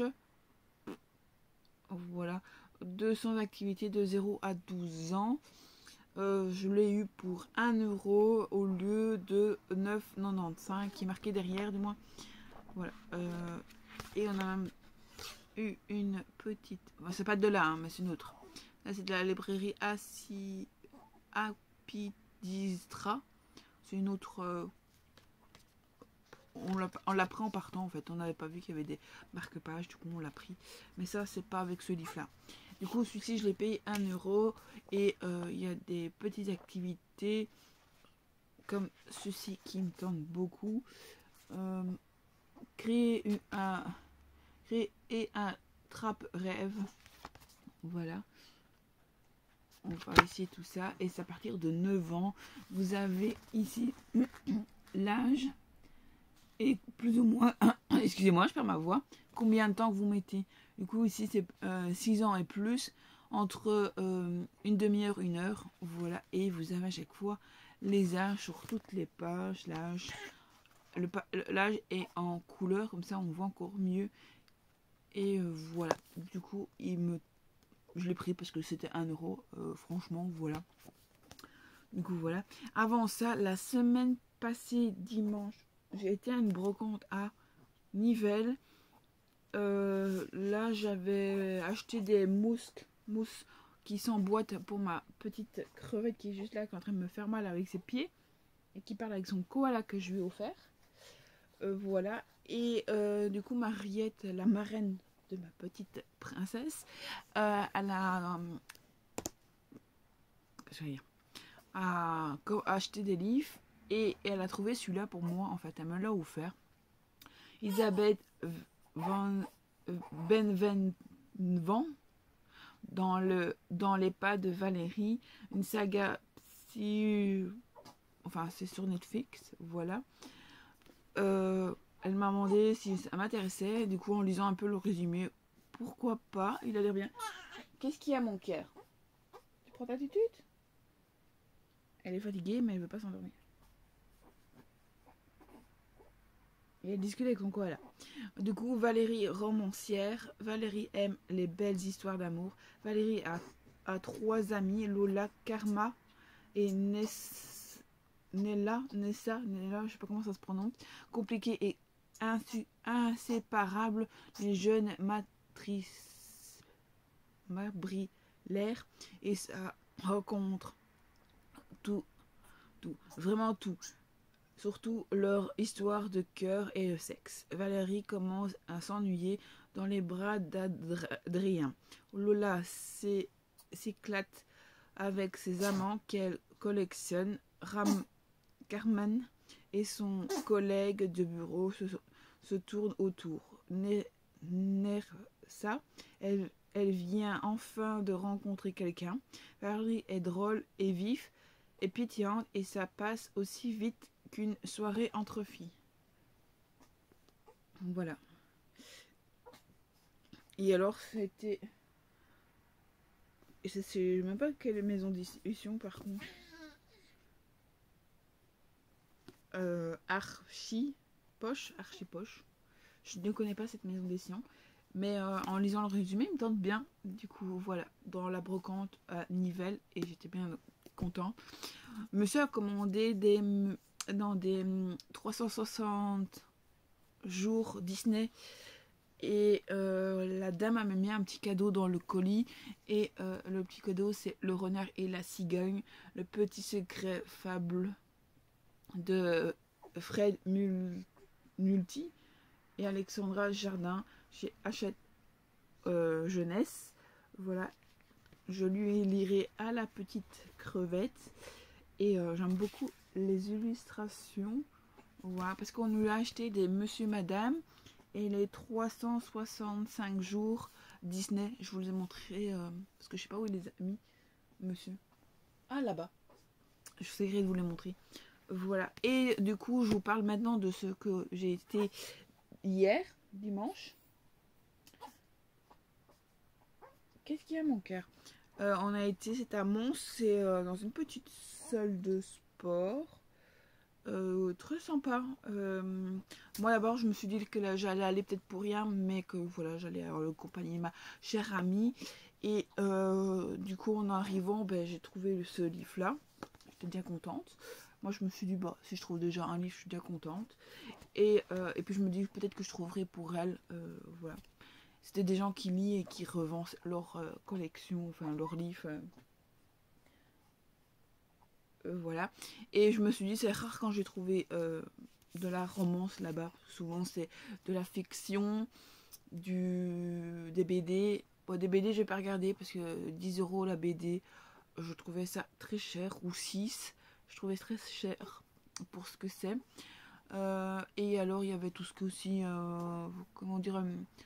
Voilà, 200 activités de 0 à 12 ans. Je l'ai eu pour 1 euro au lieu de 9,95 qui est marqué derrière du moins. Voilà. Et on a même eu une petite. Bon, c'est pas de là, hein, mais c'est une autre. Là, c'est de la librairie Apidistra. C'est une autre. On l'a pris en partant en fait. On n'avait pas vu qu'il y avait des marque-pages, du coup on l'a pris. Mais ça, c'est pas avec ce livre-là. Du coup, celui-ci, je l'ai payé 1 euro. Et il y a des petites activités comme ceci qui me tente beaucoup. Créer un trappe-rêve. Voilà. On va essayer tout ça. Et c'est à partir de 9 ans. Vous avez ici l'âge. Et plus ou moins, excusez-moi, je perds ma voix, combien de temps vous mettez. Du coup, ici, c'est 6 ans et plus, entre une demi-heure, 1 heure. Voilà, et vous avez à chaque fois les âges sur toutes les pages. L'âge est en couleur, comme ça, on voit encore mieux. Et voilà, du coup, je l'ai pris parce que c'était 1 euro. Franchement, voilà. Du coup, voilà. Avant ça, la semaine passée, dimanche, j'ai été à une brocante à Nivelles. Là, j'avais acheté des mousses qui s'emboîtent pour ma petite crevette qui est juste là, qui est en train de me faire mal avec ses pieds et qui parle avec son koala que je lui ai offert. Voilà. Et du coup, Mariette, la marraine de ma petite princesse, elle a acheté des livres. Et elle a trouvé celui-là pour moi, en fait, elle me l'a offert. Elisabeth Benvenvent, dans les pas de Valérie, une saga enfin c'est sur Netflix, voilà. Elle m'a demandé si ça m'intéressait, du coup en lisant un peu le résumé, pourquoi pas, il a l'air bien. Qu'est-ce qu'il y a mon cœur? Tu prends ta tutute? Elle est fatiguée mais elle veut pas s'endormir. Et elle discute avec son koala. Du coup, Valérie romancière. Valérie aime les belles histoires d'amour. Valérie a 3 amies, Lola, Karma et Nessa, je sais pas comment ça se prononce. Compliqué et inséparable, les jeunes m'abrillaient et ça rencontre tout, vraiment tout. Surtout leur histoire de cœur et de sexe. Valérie commence à s'ennuyer dans les bras d'Adrien. Lola s'éclate avec ses amants qu'elle collectionne. Carmen et son collègue de bureau se tournent autour. Nersa, elle vient enfin de rencontrer quelqu'un. Valérie est drôle et vif et pétillante et ça passe aussi vite qu'une soirée entre filles. Voilà. Et alors c'était... Je sais même pas quelle maison d'édition par contre. Archipoche. Je ne connais pas cette maison d'édition. Mais en lisant le résumé, il me tente bien. Du coup, voilà. Dans la brocante à Nivelles. Et j'étais bien content. Monsieur a commandé des 360 jours Disney. Et la dame a mis un petit cadeau dans le colis. Et le petit cadeau, c'est Le renard et la cigogne. Le petit secret fable de Fred Multi et Alexandra Jardin chez Hachette Jeunesse. Voilà, je lui lirai à la petite crevette et j'aime beaucoup les illustrations. Voilà, parce qu'on nous a acheté des Monsieur Madame et les 365 jours Disney. Je vous les ai montrés parce que je sais pas où il les a mis, monsieur. Ah, là-bas. J'essaierai de vous les montrer. Voilà. Et du coup, je vous parle maintenant de ce que j'ai été hier, dimanche. Qu'est-ce qu'il y a, mon cœur? On a été, c'est à Mons, c'est dans une petite salle de sport. Très sympa. Moi d'abord je me suis dit que j'allais aller peut-être pour rien, mais que voilà, j'allais accompagner ma chère amie. Et du coup en arrivant, ben, j'ai trouvé ce livre là. J'étais bien contente. Moi je me suis dit, bah si je trouve déjà un livre, je suis déjà contente. Et puis je me dis peut-être que je trouverai pour elle. Voilà. C'était des gens qui lisent et qui revendent leur collection, enfin leurs livres. Voilà. Et je me suis dit, c'est rare quand j'ai trouvé de la romance là-bas. Souvent, c'est de la fiction, des BD. Bon, des BD, je vais pas regarder parce que 10 € la BD, je trouvais ça très cher. Ou 6, je trouvais très cher pour ce que c'est. Et alors, il y avait tout ce que aussi, comment dire,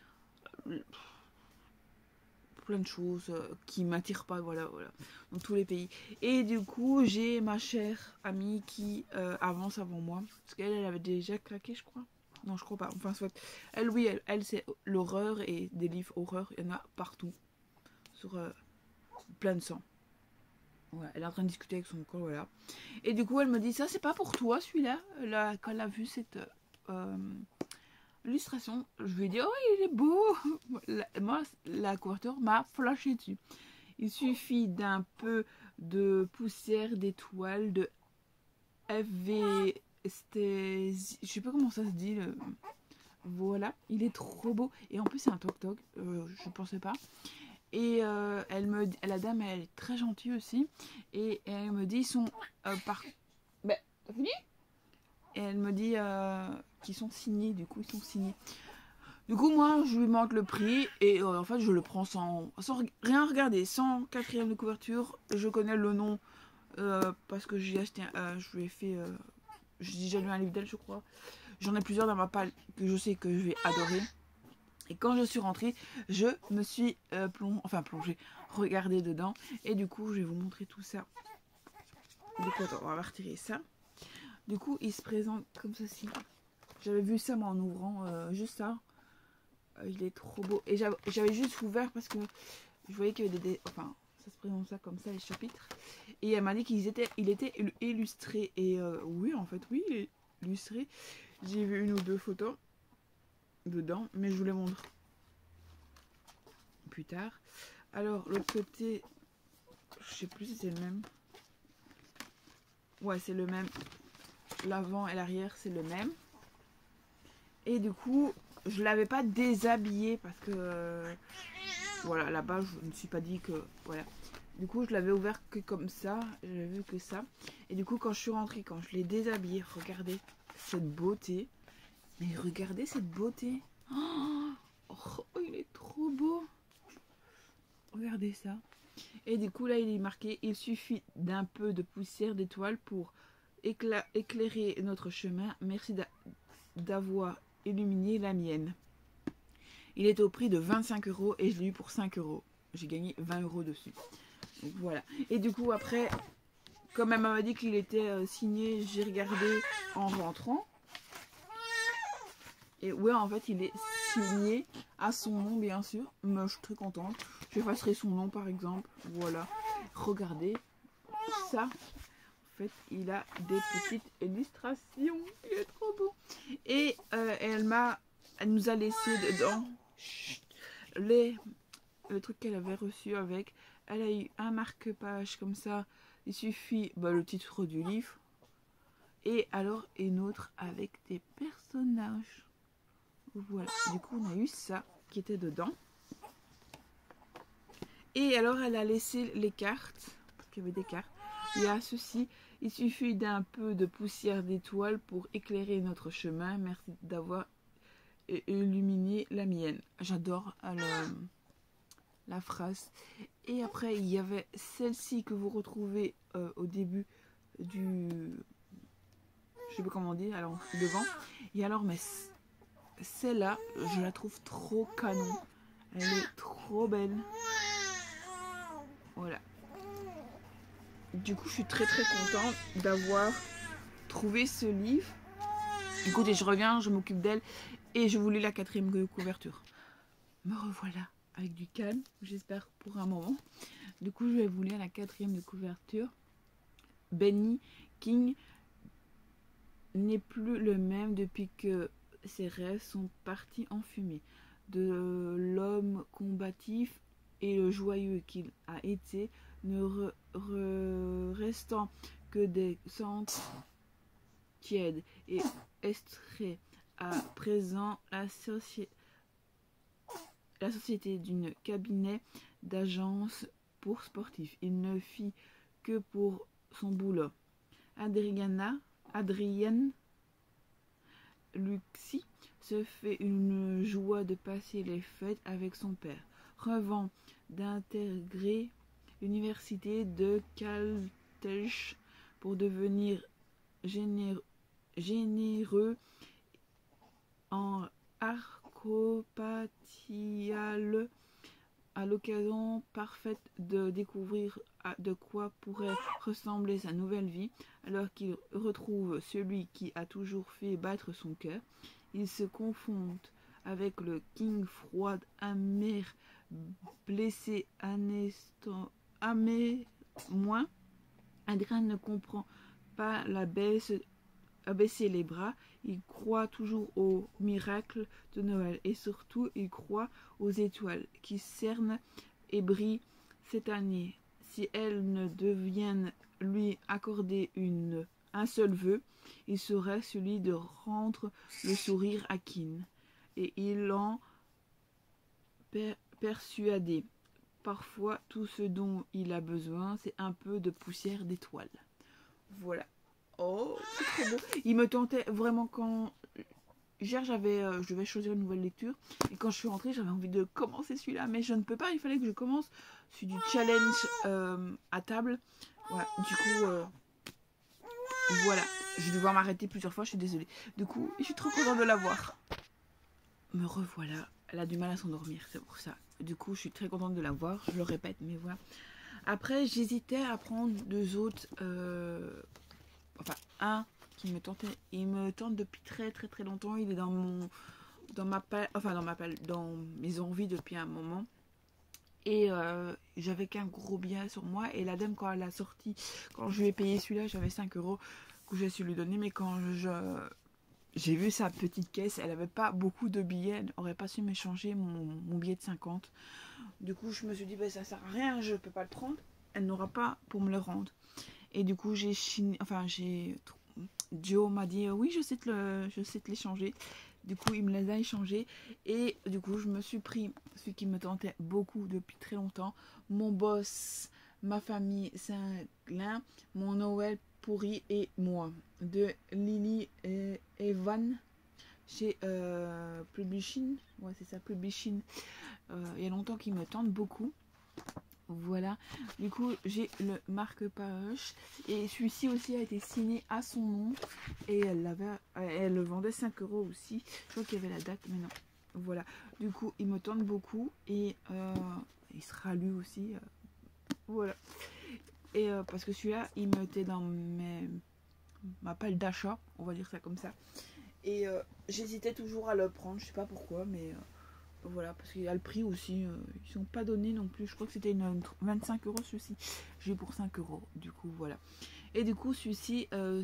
plein de choses qui m'attirent pas, voilà, dans tous les pays. Et du coup, j'ai ma chère amie qui avance avant moi, parce qu'elle, elle avait déjà craqué, je crois. Non, je crois pas. Enfin, soit. Elle, oui, elle c'est l'horreur et des livres horreur, il y en a partout, sur plein de sang. Ouais, elle est en train de discuter avec son corps, voilà. Et du coup, elle me dit, ça, c'est pas pour toi, celui-là. Quand elle a vu cette illustration, je lui ai dit, oh, il est beau. Moi, la couverture m'a flashé dessus. Il suffit d'un peu de poussière d'étoiles, de FV. Je sais pas comment ça se dit. Voilà, il est trop beau. Et en plus, c'est un toc-toc. Je pensais pas. Et la dame, elle est très gentille aussi. Et elle me dit, ils sont par. Ben, t'as fini? Et elle me dit qu'ils sont signés. Du coup, ils sont signés. Du coup, moi, je lui montre le prix et en fait, je le prends sans rien regarder, sans quatrième de couverture. Je connais le nom parce que j'ai acheté, je lui ai fait, j'ai déjà lu un livre d'elle, je crois. J'en ai plusieurs dans ma palle que je sais que je vais adorer. Et quand je suis rentrée, je me suis plongée, regardée dedans. Et du coup, je vais vous montrer tout ça. Du coup, attends, on va retirer ça. Du coup, il se présente comme ceci. J'avais vu ça moi en ouvrant juste ça. Il est trop beau. Et j'avais juste ouvert parce que je voyais qu'il y avait enfin, ça se présente ça comme ça, les chapitres. Et elle m'a dit qu'il était illustré. Et oui, en fait, oui, il est illustré. J'ai vu une ou deux photos dedans, mais je vous les montre plus tard. Alors, l'autre côté, je sais plus si c'est le même. Ouais, c'est le même. L'avant et l'arrière, c'est le même. Et du coup, je l'avais pas déshabillé parce que voilà, là-bas je ne me suis pas dit que voilà. Du coup, je l'avais ouvert que comme ça, j'avais vu que ça. Et du coup, quand je suis rentrée, quand je l'ai déshabillé, regardez cette beauté. Mais regardez cette beauté. Oh, il est trop beau. Regardez ça. Et du coup, là, il est marqué, il suffit d'un peu de poussière d'étoile pour éclairer notre chemin. Merci d'avoir illuminé la mienne. Il était au prix de 25 € et je l'ai eu pour 5 €. J'ai gagné 20 € dessus. Donc voilà. Et du coup, après, comme elle m'a dit qu'il était signé, j'ai regardé en rentrant. Et ouais, en fait, il est signé à son nom, bien sûr. Mais je suis très contente. J'effacerai son nom, par exemple. Voilà. Regardez ça. En fait, il a des petites illustrations. Il est trop beau. Et elle nous a laissé dedans le truc qu'elle avait reçu avec. Elle a eu un marque-page comme ça. Il suffit le titre du livre. Et alors une autre avec des personnages. Voilà. Du coup, on a eu ça qui était dedans. Et alors, elle a laissé les cartes. Parce qu'il y avait des cartes. Il y a ceci. Il suffit d'un peu de poussière d'étoile pour éclairer notre chemin. Merci d'avoir illuminé la mienne. J'adore la phrase. Et après, il y avait celle-ci que vous retrouvez au début du... Je sais pas comment on dit. Alors, devant. Et alors, mais celle-là, je la trouve trop canon. Elle est trop belle. Voilà. Du coup, je suis très très contente d'avoir trouvé ce livre. Écoutez, je reviens, je m'occupe d'elle et je vous lis la quatrième couverture. Me revoilà avec du calme, j'espère pour un moment. Du coup, je vais vous lire la 4e de couverture. Benny King n'est plus le même depuis que ses rêves sont partis en fumée. De l'homme combatif et le joyeux qu'il a été, restant que des centres tièdes et estrés. À présent, la société d'une cabinet d'agence pour sportifs. Il ne fit que pour son boulot. Adrienne Luxi se fait une joie de passer les fêtes avec son père, rêvant d'intégrer l'université de Caltech pour devenir généreux en acrobatie, à l'occasion parfaite de découvrir de quoi pourrait ressembler sa nouvelle vie, alors qu'il retrouve celui qui a toujours fait battre son cœur. Il se confronte avec le King froid, amer, blessé, moins. Adrien ne comprend pas baisser les bras. Il croit toujours au miracle de Noël et surtout il croit aux étoiles qui cernent et brillent cette année. Si elles ne deviennent lui accorder un seul vœu, il serait celui de rendre le sourire à Kin. Et il en persuadé. Parfois, tout ce dont il a besoin, c'est un peu de poussière d'étoiles. Voilà. Oh, c'est trop beau. Il me tentait vraiment quand... Hier, je devais choisir une nouvelle lecture. Et quand je suis rentrée, j'avais envie de commencer celui-là. Mais je ne peux pas, il fallait que je commence celui du challenge à table. Voilà, du coup... voilà. Je vais devoir m'arrêter plusieurs fois, je suis désolée. Du coup, je suis trop contente de la voir. Me revoilà. Elle a du mal à s'endormir, c'est pour ça. Du coup, je suis très contente de la voir. Je le répète, mais voilà. Après, j'hésitais à prendre 2 autres... Enfin, un qui me tentait. Il me tente depuis très longtemps. Il est dans mes envies depuis un moment. Et j'avais qu'un gros billet sur moi. Et la dame, quand elle a sorti, quand je lui ai payé celui-là, j'avais 5 € que j'ai su lui donner. Mais quand j'ai vu sa petite caisse, elle n'avait pas beaucoup de billets. Elle n'aurait pas su m'échanger mon billet de 50. Du coup, je me suis dit, bah, ça sert à rien, je peux pas le prendre. Elle n'aura pas pour me le rendre. Et du coup, Joe m'a dit oui, je sais te l'échanger. Du coup, il me les a échangés. Et du coup, je me suis pris celui qui me tentait beaucoup depuis très longtemps. Mon boss, ma famille Saint-Glin, mon Noël pourri et moi. De Lily et Evan chez Publishing. Ouais, c'est ça, Publishing. Il y a longtemps qu'il me tente beaucoup. Voilà, du coup j'ai le marque-page et celui-ci aussi a été signé à son nom et elle le vendait 5 € aussi. Je crois qu'il y avait la date, mais non. Voilà, du coup il me tente beaucoup et il sera lu aussi. Voilà, et parce que celui-là il me était dans ma palle d'achat, on va dire ça comme ça. Et j'hésitais toujours à le prendre, je sais pas pourquoi, mais... voilà, parce qu'il y a le prix aussi, ils sont pas donnés non plus. Je crois que c'était 25 € celui-ci. J'ai eu pour 5 €. Du coup, voilà. Et du coup, celui-ci,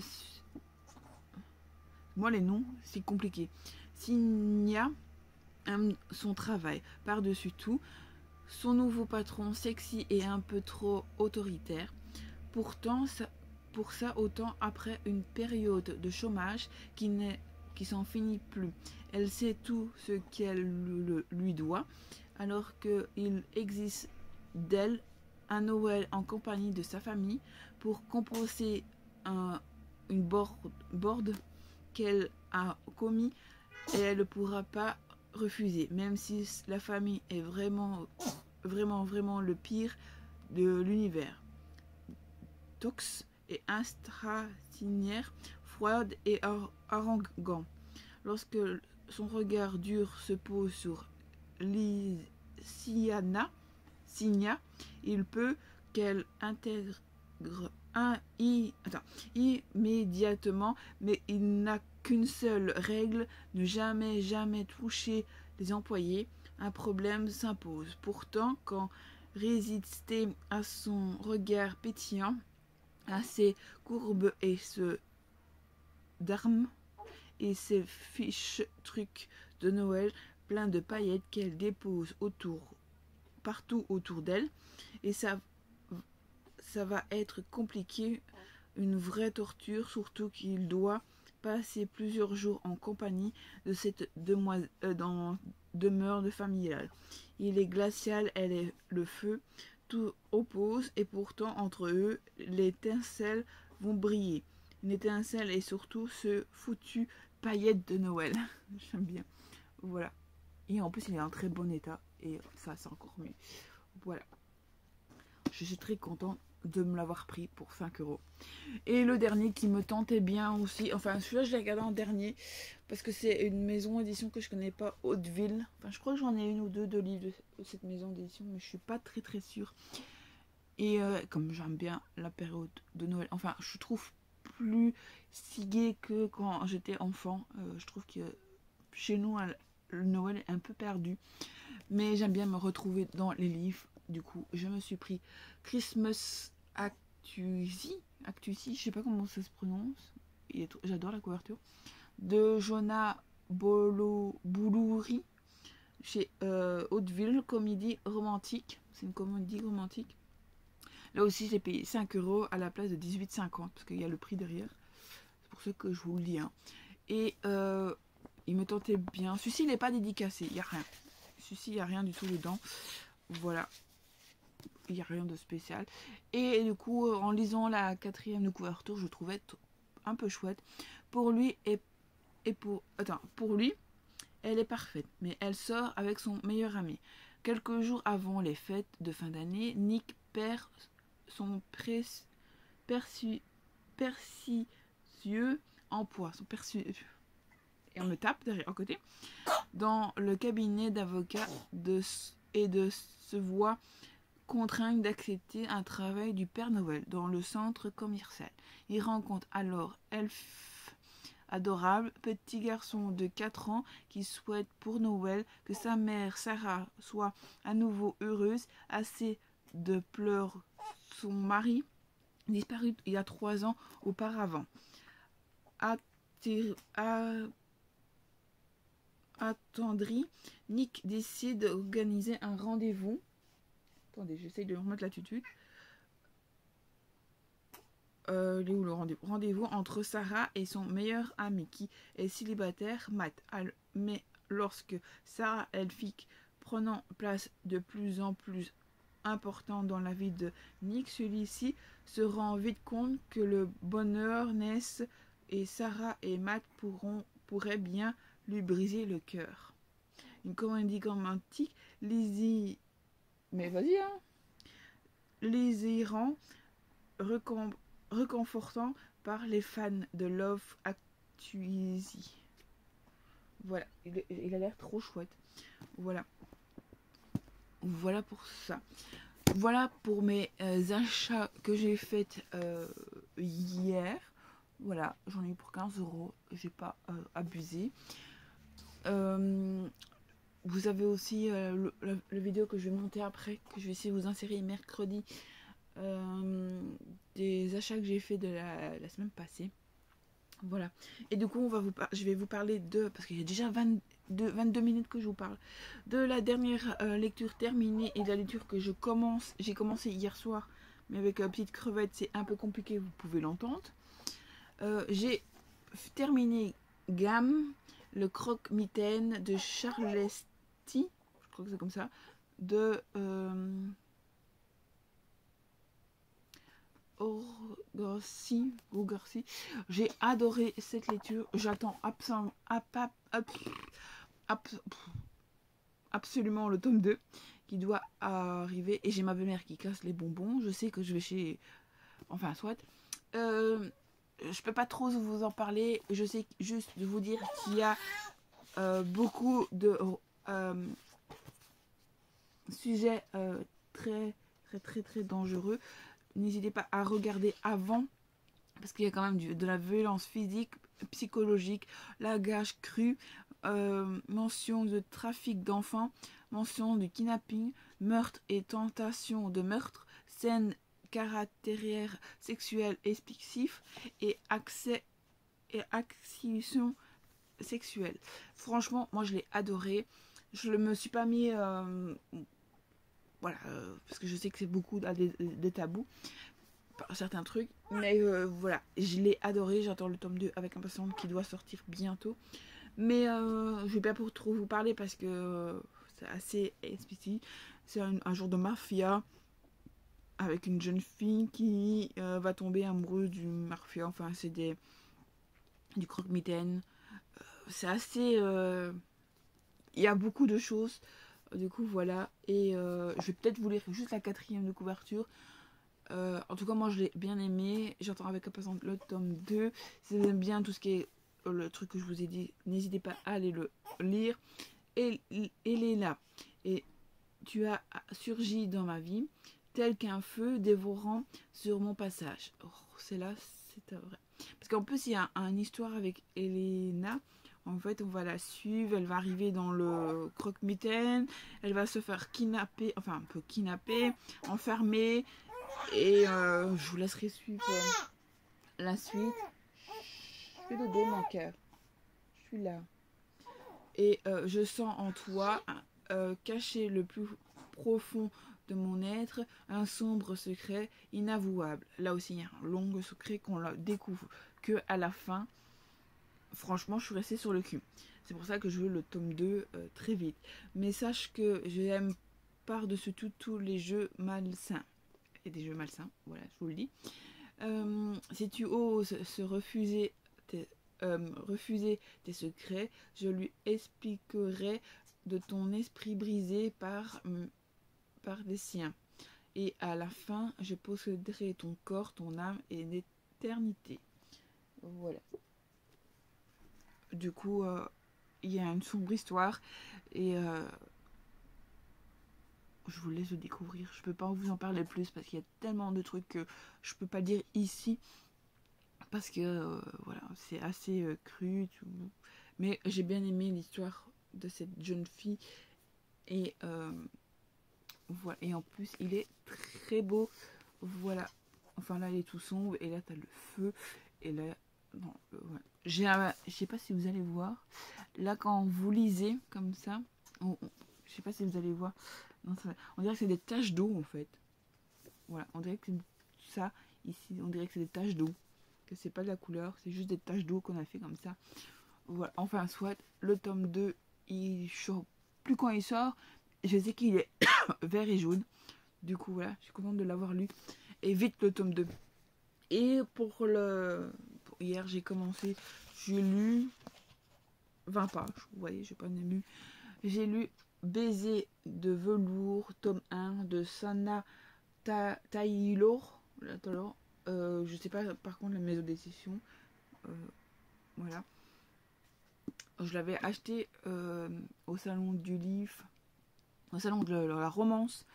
moi les noms, c'est compliqué. Signa aime son travail par-dessus tout. Son nouveau patron sexy et un peu trop autoritaire. Pourtant, pour ça, autant après une période de chômage qui s'en finit plus. Elle sait tout ce qu'elle lui doit, alors qu'il existe d'elle un Noël en compagnie de sa famille pour compenser une borde qu'elle a commis et elle ne pourra pas refuser, même si la famille est vraiment le pire de l'univers. Tox et instratinière, froide et arrogant. Lorsque son regard dur se pose sur Signa, il peut qu'elle intègre immédiatement, mais il n'a qu'une seule règle, ne jamais toucher les employés. un problème s'impose. Pourtant, quand résister à son regard pétillant, à ses courbes et ce d'armes et ses fiches trucs de Noël plein de paillettes qu'elle dépose partout autour d'elle, et ça va être compliqué, une vraie torture, surtout qu'il doit passer plusieurs jours en compagnie de cette demeure de familiale. Il est glacial, elle est le feu, tout oppose, et pourtant entre eux, les étincelles vont briller. Une étincelle et surtout ce foutu paillette de Noël. J'aime bien. Voilà. Et en plus, il est en très bon état, et ça, c'est encore mieux. Voilà. Je suis très contente de me l'avoir pris pour 5 €. Et le dernier qui me tentait bien aussi, enfin celui-là je l'ai regardé en dernier parce que c'est une maison d'édition que je connais pas, Hauteville. Enfin je crois que j'en ai une ou deux de livres de cette maison d'édition, mais je suis pas très sûre. Et comme j'aime bien la période de Noël, enfin je trouve plus si gai que quand j'étais enfant. Je trouve que chez nous le Noël est un peu perdu, mais j'aime bien me retrouver dans les livres. Du coup je me suis pris Christmas Actusi, je sais pas comment ça se prononce. J'adore la couverture. De Jonah Boulouri chez Hauteville, comédie romantique. C'est une comédie romantique. Là aussi, j'ai payé 5 € à la place de 18,50 parce qu'il y a le prix derrière. C'est pour ça que je vous le dis. Hein. Et il me tentait bien. Celui-ci, il n'est pas dédicacé. Il n'y a rien. Celui-ci, il n'y a rien du tout dedans. Voilà. Il n'y a rien de spécial. Et du coup, en lisant la 4e de couverture, je trouvais un peu chouette. Pour lui, pour lui, elle est parfaite, mais elle sort avec son meilleur ami. Quelques jours avant les fêtes de fin d'année, Nick perd son percieux emploi. Et on me tape derrière, à côté. Dans le cabinet d'avocat et de se voit contraint d'accepter un travail du Père Noël dans le centre commercial. Il rencontre alors Elf, adorable petit garçon de 4 ans qui souhaite pour Noël que sa mère Sarah soit à nouveau heureuse, assez de pleurer son mari disparu il y a 3 ans auparavant. Attendri, Nick décide d'organiser un rendez-vous. Attendez, j'essaye de remettre la tutu. Il est où le rendez-vous entre Sarah et son meilleur ami qui est célibataire, Matt. Mais lorsque Sarah Elphick prenant place de plus en plus importante dans la vie de Nick, celui-ci se rend vite compte que le bonheur naisse et Sarah et Matt pourraient bien lui briser le cœur. Une comédie romantique, Lizzie... Mais vas-y, hein. Lisérant, réconfortant par les fans de Love Actually. Voilà, il a l'air trop chouette. Voilà. Voilà pour ça. Voilà pour mes achats que j'ai faits hier. Voilà, j'en ai eu pour 15 €. J'ai pas abusé. Vous avez aussi le vidéo que je vais monter après, que je vais essayer de vous insérer mercredi, des achats que j'ai fait de la semaine passée. Voilà. Et du coup, je vais vous parler parce qu'il y a déjà 22 minutes que je vous parle, de la dernière lecture terminée et de la lecture que j'ai commencé hier soir, mais avec une petite crevette, c'est un peu compliqué, vous pouvez l'entendre. J'ai terminé Gamme, le croque-mitaine de Charlesti, je crois que c'est comme ça, de Orgorsi. J'ai adoré cette lecture. J'attends absolument le tome 2 qui doit arriver. Et j'ai ma belle-mère qui casse les bonbons. Je sais que je vais chez... Enfin, soit. Je peux pas trop vous en parler. Je sais juste de vous dire qu'il y a beaucoup de sujets très dangereux. N'hésitez pas à regarder avant, parce qu'il y a quand même de la violence physique, psychologique, langage cru, mention de trafic d'enfants, mention de kidnapping, meurtre et tentation de meurtre, scène caractérière sexuelle explicite et accès et accession sexuelle. Franchement, moi je l'ai adoré. Je ne me suis pas mis voilà, parce que je sais que c'est beaucoup des tabous par certains trucs, mais voilà, je l'ai adoré. J'attends le tome 2 avec impatience qui doit sortir bientôt, mais je vais pas pour trop vous parler parce que c'est assez explicite. C'est un jour de mafia avec une jeune fille qui va tomber amoureuse du mafia, enfin c'est du croque-mitaine. C'est assez il y a beaucoup de choses. Du coup, voilà. Et je vais peut-être vous lire juste la 4e de couverture. En tout cas, moi, je l'ai bien aimé. J'attends avec impatience le tome 2. Si vous aimez bien tout ce qui est le truc que je vous ai dit, n'hésitez pas à aller le lire. Et Elena, et tu as surgi dans ma vie, tel qu'un feu dévorant sur mon passage. Oh, c'est là, c'est vrai. Parce qu'en plus, il y a une histoire avec Elena. En fait, on va la suivre, elle va arriver dans le croque-mitaine, elle va se faire kidnapper, enfin un peu kidnapper, enfermer, et je vous laisserai suivre la suite. Je fais dodo, mon cœur. Je suis là. Et je sens en toi, caché le plus profond de mon être, un sombre secret inavouable. Là aussi, il y a un long secret qu'on ne découvre que à la fin. Franchement, je suis restée sur le cul. C'est pour ça que je veux le tome 2 très vite. Mais sache que j'aime par-dessus tout tous les jeux malsains. Et des jeux malsains, voilà, je vous le dis. Si tu oses refuser tes secrets, je lui expliquerai de ton esprit brisé par des siens. Et à la fin, je posséderai ton corps, ton âme et l'éternité. Voilà. Du coup, il y a une sombre histoire et je vous laisse le découvrir. Je peux pas vous en parler plus parce qu'il y a tellement de trucs que je peux pas dire ici parce que voilà, c'est assez cru. Mais j'ai bien aimé l'histoire de cette jeune fille et voilà. Et en plus, il est très beau. Voilà. Enfin là, il est tout sombre et là, t'as le feu et là, non, ouais. Je sais pas si vous allez voir. Là, quand vous lisez comme ça, je sais pas si vous allez voir. Non, on dirait que c'est des taches d'eau en fait. Voilà, on dirait que c'est ça ici. On dirait que c'est des taches d'eau. Que c'est pas de la couleur, c'est juste des taches d'eau qu'on a fait comme ça. Voilà, enfin, soit le tome 2, il sort plus quand il sort. Je sais qu'il est vert et jaune. Du coup, voilà, je suis contente de l'avoir lu. Et vite le tome 2. Et pour hier, j'ai commencé, j'ai lu 20 pages. Vous voyez, j'ai pas lu. J'ai lu Baiser de velours, tome 1 de Sana Taylor. Je sais pas, par contre, la maison d'édition. Voilà. Je l'avais acheté au salon du livre, au salon de la romance,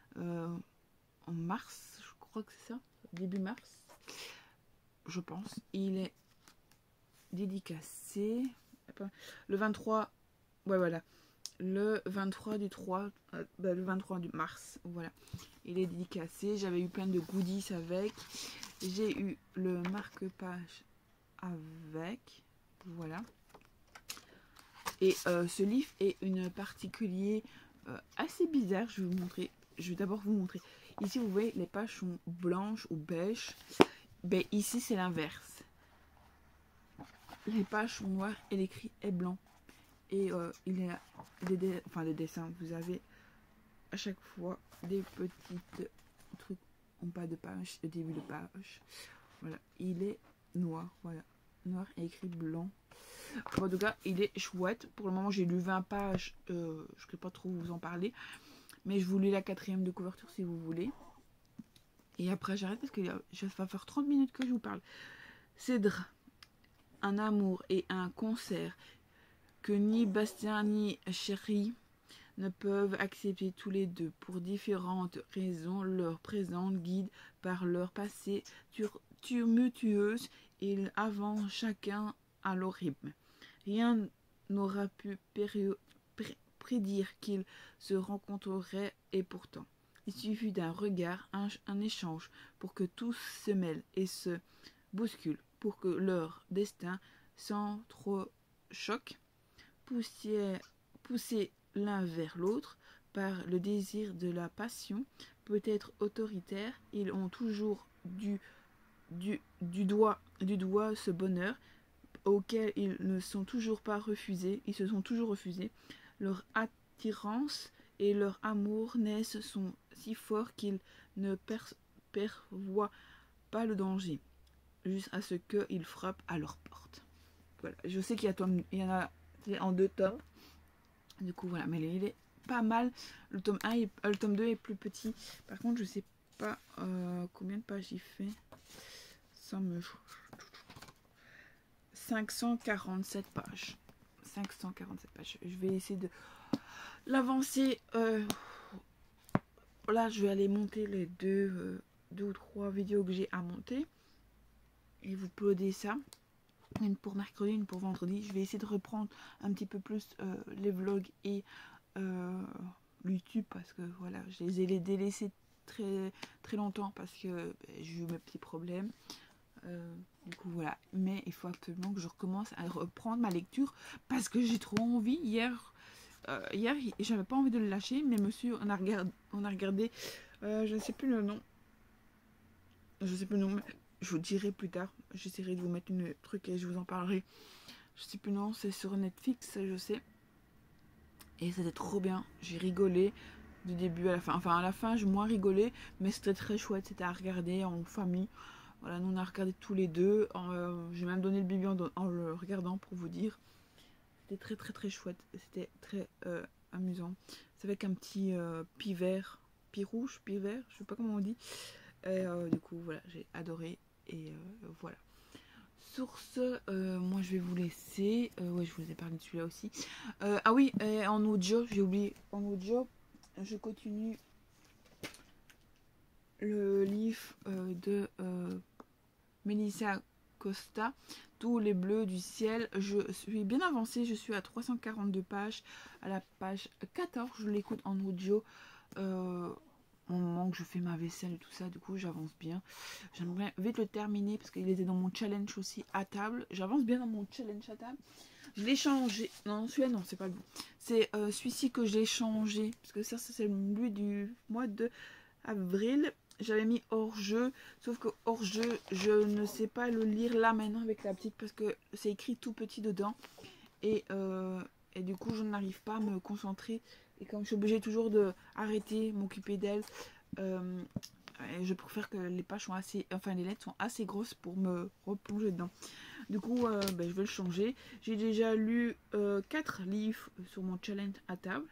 en mars, je crois que c'est ça, début mars, je pense. Il est dédicacé le 23, ouais voilà, le 23 du 3, le 23 du mars, voilà. Il est dédicacé, j'avais eu plein de goodies avec, j'ai eu le marque-page avec, voilà. Et ce livre est une particulier assez bizarre, je vais vous montrer. Je vais d'abord vous montrer. Ici, vous voyez, les pages sont blanches ou beige. Ben, ici, c'est l'inverse. Les pages sont noires et l'écrit est blanc. Et il y a des dessins. Vous avez à chaque fois des petits trucs en bas de page, au début de page. Voilà, il est noir. Voilà, noir et écrit blanc. En tout cas, il est chouette. Pour le moment, j'ai lu 20 pages. Je ne vais pas trop vous en parler. Mais je vous lis la 4e de couverture si vous voulez. Et après, j'arrête parce que ça va faire 30 minutes que je vous parle. Cèdre, un amour et un concert que ni Bastien ni Chéri ne peuvent accepter tous les deux. Pour différentes raisons, leur présent guide par leur passé tumultueuse. Ils avancent chacun à leur rythme. Rien n'aura pu prédire qu'ils se rencontreraient, et pourtant, il suffit d'un regard, un échange, pour que tous se mêlent et se bousculent, pour que leur destin s'entrechoque, poussés l'un vers l'autre par le désir de la passion, peut-être autoritaire. Ils ont toujours du doigt ce bonheur auquel ils ne sont toujours pas refusés, ils se sont toujours refusés. Leur attirance et leur amour naissent sont si forts qu'ils ne pervoient pas le danger, jusqu'à ce qu'ils frappent à leur porte. Voilà. Je sais qu'il y en a en 2 tomes. Du coup, voilà. Mais il est pas mal. Le tome 1, le tome 2 est plus petit. Par contre, je sais pas combien de pages il fait. Ça me... 547 pages. 547 pages. Je vais essayer de l'avancer. Là, je vais aller monter les deux ou trois vidéos que j'ai à monter. Et vous uploader ça. Une pour mercredi, une pour vendredi. Je vais essayer de reprendre un petit peu plus les vlogs et YouTube, parce que voilà, je les ai délaissés très longtemps parce que j'ai eu mes petits problèmes. Du coup voilà, mais il faut absolument que je recommence à reprendre ma lecture parce que j'ai trop envie. Hier j'avais pas envie de le lâcher, mais monsieur, on a regardé je ne sais plus le nom, mais je vous dirai plus tard. J'essaierai de vous mettre une truc et je vous en parlerai. Je sais plus le nom, c'est sur Netflix, je sais. Et c'était trop bien, j'ai rigolé du début à la fin. Enfin à la fin j'ai moins rigolé, mais c'était très chouette, c'était à regarder en famille. Voilà, nous on a regardé tous les deux. J'ai même donné le bébé en le regardant, pour vous dire. C'était très chouette. C'était très amusant. C'est avec un petit pie vert, pie rouge, pie vert, je sais pas comment on dit. Et du coup voilà, j'ai adoré. Et voilà. Sur ce, moi je vais vous laisser. Ouais, je vous ai parlé de celui-là aussi. Ah oui, en audio, j'ai oublié. En audio, je continue le livre de Melissa Costa, Tous les bleus du ciel. Je suis bien avancée, je suis à 342 pages, à la page 14, je l'écoute en audio au moment que je fais ma vaisselle et tout ça. Du coup j'avance bien, j'aimerais vite le terminer parce qu'il était dans mon challenge aussi à table. J'avance bien dans mon challenge à table. Je l'ai changé, non celui-là non, c'est pas le bon, c'est celui-ci que j'ai changé parce que ça c'est lui du mois de avril. J'avais mis hors jeu, sauf que hors jeu je ne sais pas le lire là maintenant avec la petite parce que c'est écrit tout petit dedans et du coup je n'arrive pas à me concentrer, et comme je suis obligée toujours de arrêter, m'occuper d'elle, je préfère que les pages sont assez, enfin les lettres sont assez grosses pour me replonger dedans. Du coup je vais le changer. J'ai déjà lu 4 livres sur mon challenge à table,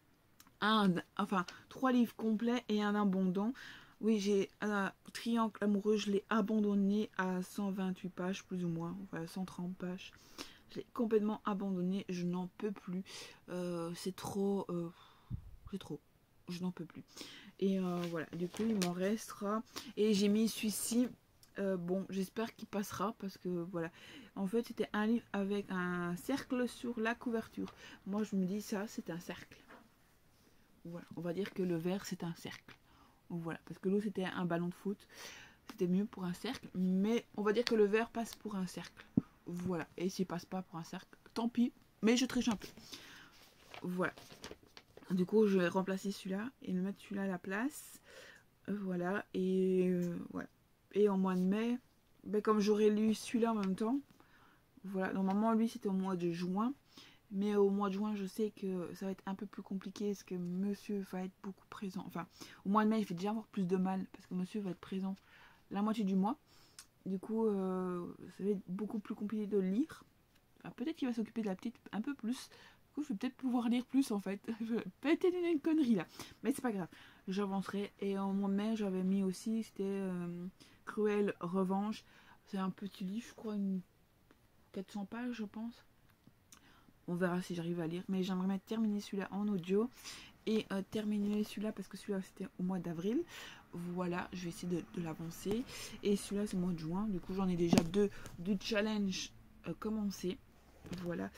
3 livres complets et un abondant. Oui, j'ai un triangle amoureux, je l'ai abandonné à 128 pages plus ou moins, enfin 130 pages. Je l'ai complètement abandonné, je n'en peux plus. C'est trop, je n'en peux plus. Et voilà, du coup il m'en restera. Et j'ai mis celui-ci, bon j'espère qu'il passera parce que voilà. En fait c'était un livre avec un cercle sur la couverture. Moi je me dis ça c'est un cercle. Voilà, on va dire que le vert c'est un cercle. Voilà, parce que l'eau c'était un ballon de foot, c'était mieux pour un cercle, mais on va dire que le vert passe pour un cercle. Voilà, et s'il passe pas pour un cercle, tant pis, mais je triche un peu. Voilà, du coup je vais remplacer celui-là et le mettre celui-là à la place. Voilà, et voilà. Et en mois de mai, comme j'aurais lu celui-là en même temps, voilà, normalement lui c'était au mois de juin. Mais au mois de juin, je sais que ça va être un peu plus compliqué parce que monsieur va être beaucoup présent. Enfin, au mois de mai, il fait déjà avoir plus de mal parce que monsieur va être présent la moitié du mois. Du coup, ça va être beaucoup plus compliqué de lire. Enfin, peut-être qu'il va s'occuper de la petite un peu plus. Du coup, je vais peut-être pouvoir lire plus en fait. Peut-être une connerie là. Mais c'est pas grave. J'avancerai. Et au mois de mai, j'avais mis aussi, c'était Cruelle Revanche. C'est un petit livre, je crois, une 400 pages, je pense. On verra si j'arrive à lire, mais j'aimerais terminer celui-là en audio et terminer celui-là parce que celui-là c'était au mois d'avril. Voilà, je vais essayer de l'avancer. Et celui-là c'est au mois de juin, du coup j'en ai déjà deux challenges commencés. Voilà,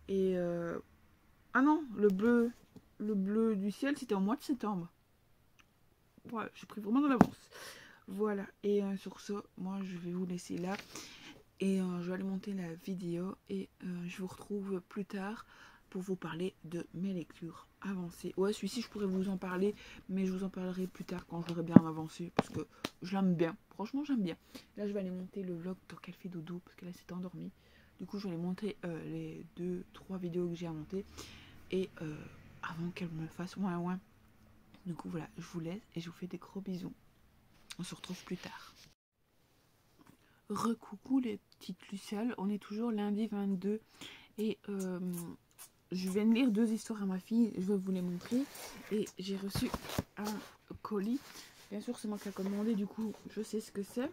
Et ah non, le bleu du ciel, c'était au mois de septembre. Ouais, j'ai pris vraiment de l'avance. Voilà, et sur ce, moi je vais vous laisser là. Et je vais aller monter la vidéo. Et je vous retrouve plus tard pour vous parler de mes lectures avancées. Ouais, celui-ci, je pourrais vous en parler, mais je vous en parlerai plus tard quand j'aurai bien avancé, parce que je l'aime bien. Franchement, j'aime bien. Là, je vais aller monter le vlog tant qu'elle fait dodo, parce qu'elle s'est endormie. Du coup, je vais aller monter les 2-3 vidéos que j'ai à monter. Et avant qu'elle me fasse ouin. Du coup, voilà, je vous laisse et je vous fais des gros bisous. On se retrouve plus tard. Recoucou les petites lucioles, on est toujours lundi 22 et je viens de lire 2 histoires à ma fille, je vais vous les montrer. Et j'ai reçu un colis, bien sûr c'est moi qui ai commandé, du coup je sais ce que c'est.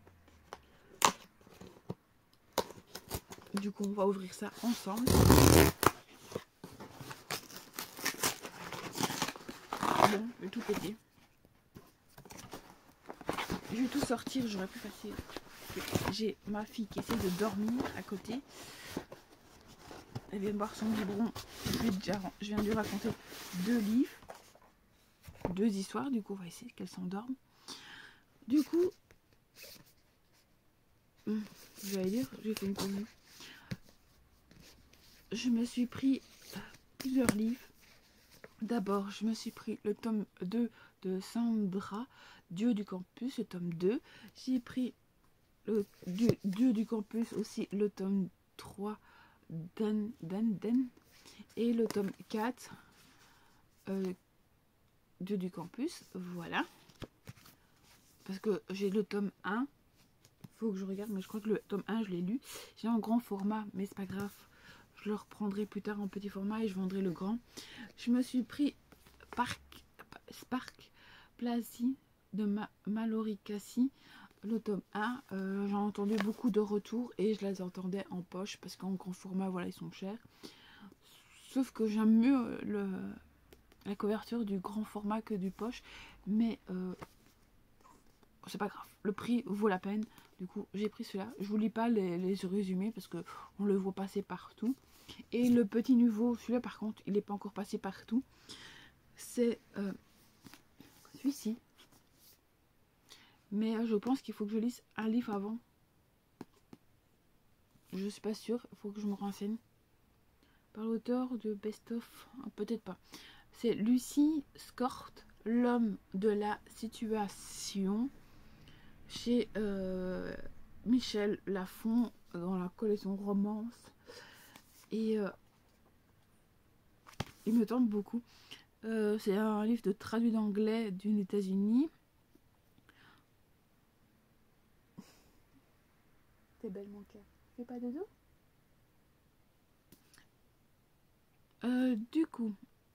Du coup on va ouvrir ça ensemble. Bon, je vais tout péter. Je vais tout sortir, j'aurais plus facile. J'ai ma fille qui essaie de dormir à côté. Elle vient de boire son biberon. Je viens de lui raconter 2 livres. 2 histoires. Du coup, on va essayer qu'elle s'endorme. Du coup, vous allez dire, j'ai fait une connerie. Je me suis pris plusieurs livres. D'abord, je me suis pris le tome 2 de Sandra, Dieu du campus, le tome 2. J'ai pris le Dieu du campus aussi, le tome 3, Dan. Et le tome 4, Dieu du campus. Voilà. Parce que j'ai le tome 1. Faut que je regarde, mais je crois que le tome 1, je l'ai lu. J'ai un grand format, mais c'est pas grave. Je le reprendrai plus tard en petit format et je vendrai le grand. Je me suis pris Spark Plazy de Mallory Cassie, le tome 1. J'ai entendu beaucoup de retours et je les entendais en poche parce qu'en grand format, voilà, ils sont chers. Sauf que j'aime mieux la couverture du grand format que du poche. Mais c'est pas grave. Le prix vaut la peine. Du coup, j'ai pris celui-là. Je vous lis pas les résumés parce que on le voit passer partout. Et le petit nouveau, celui-là par contre, il n'est pas encore passé partout. C'est celui-ci. Mais je pense qu'il faut que je lise un livre avant. Je suis pas sûre. Il faut que je me renseigne. Par l'auteur de Best of. Peut-être pas. C'est Lucy Scott, l'homme de la situation. Chez Michel Lafon dans la collection romance. Et il me tente beaucoup. C'est un livre de traduit d'anglais d'une États-Unis. T'es belle mon cœur. Fais pas de dos. Du coup,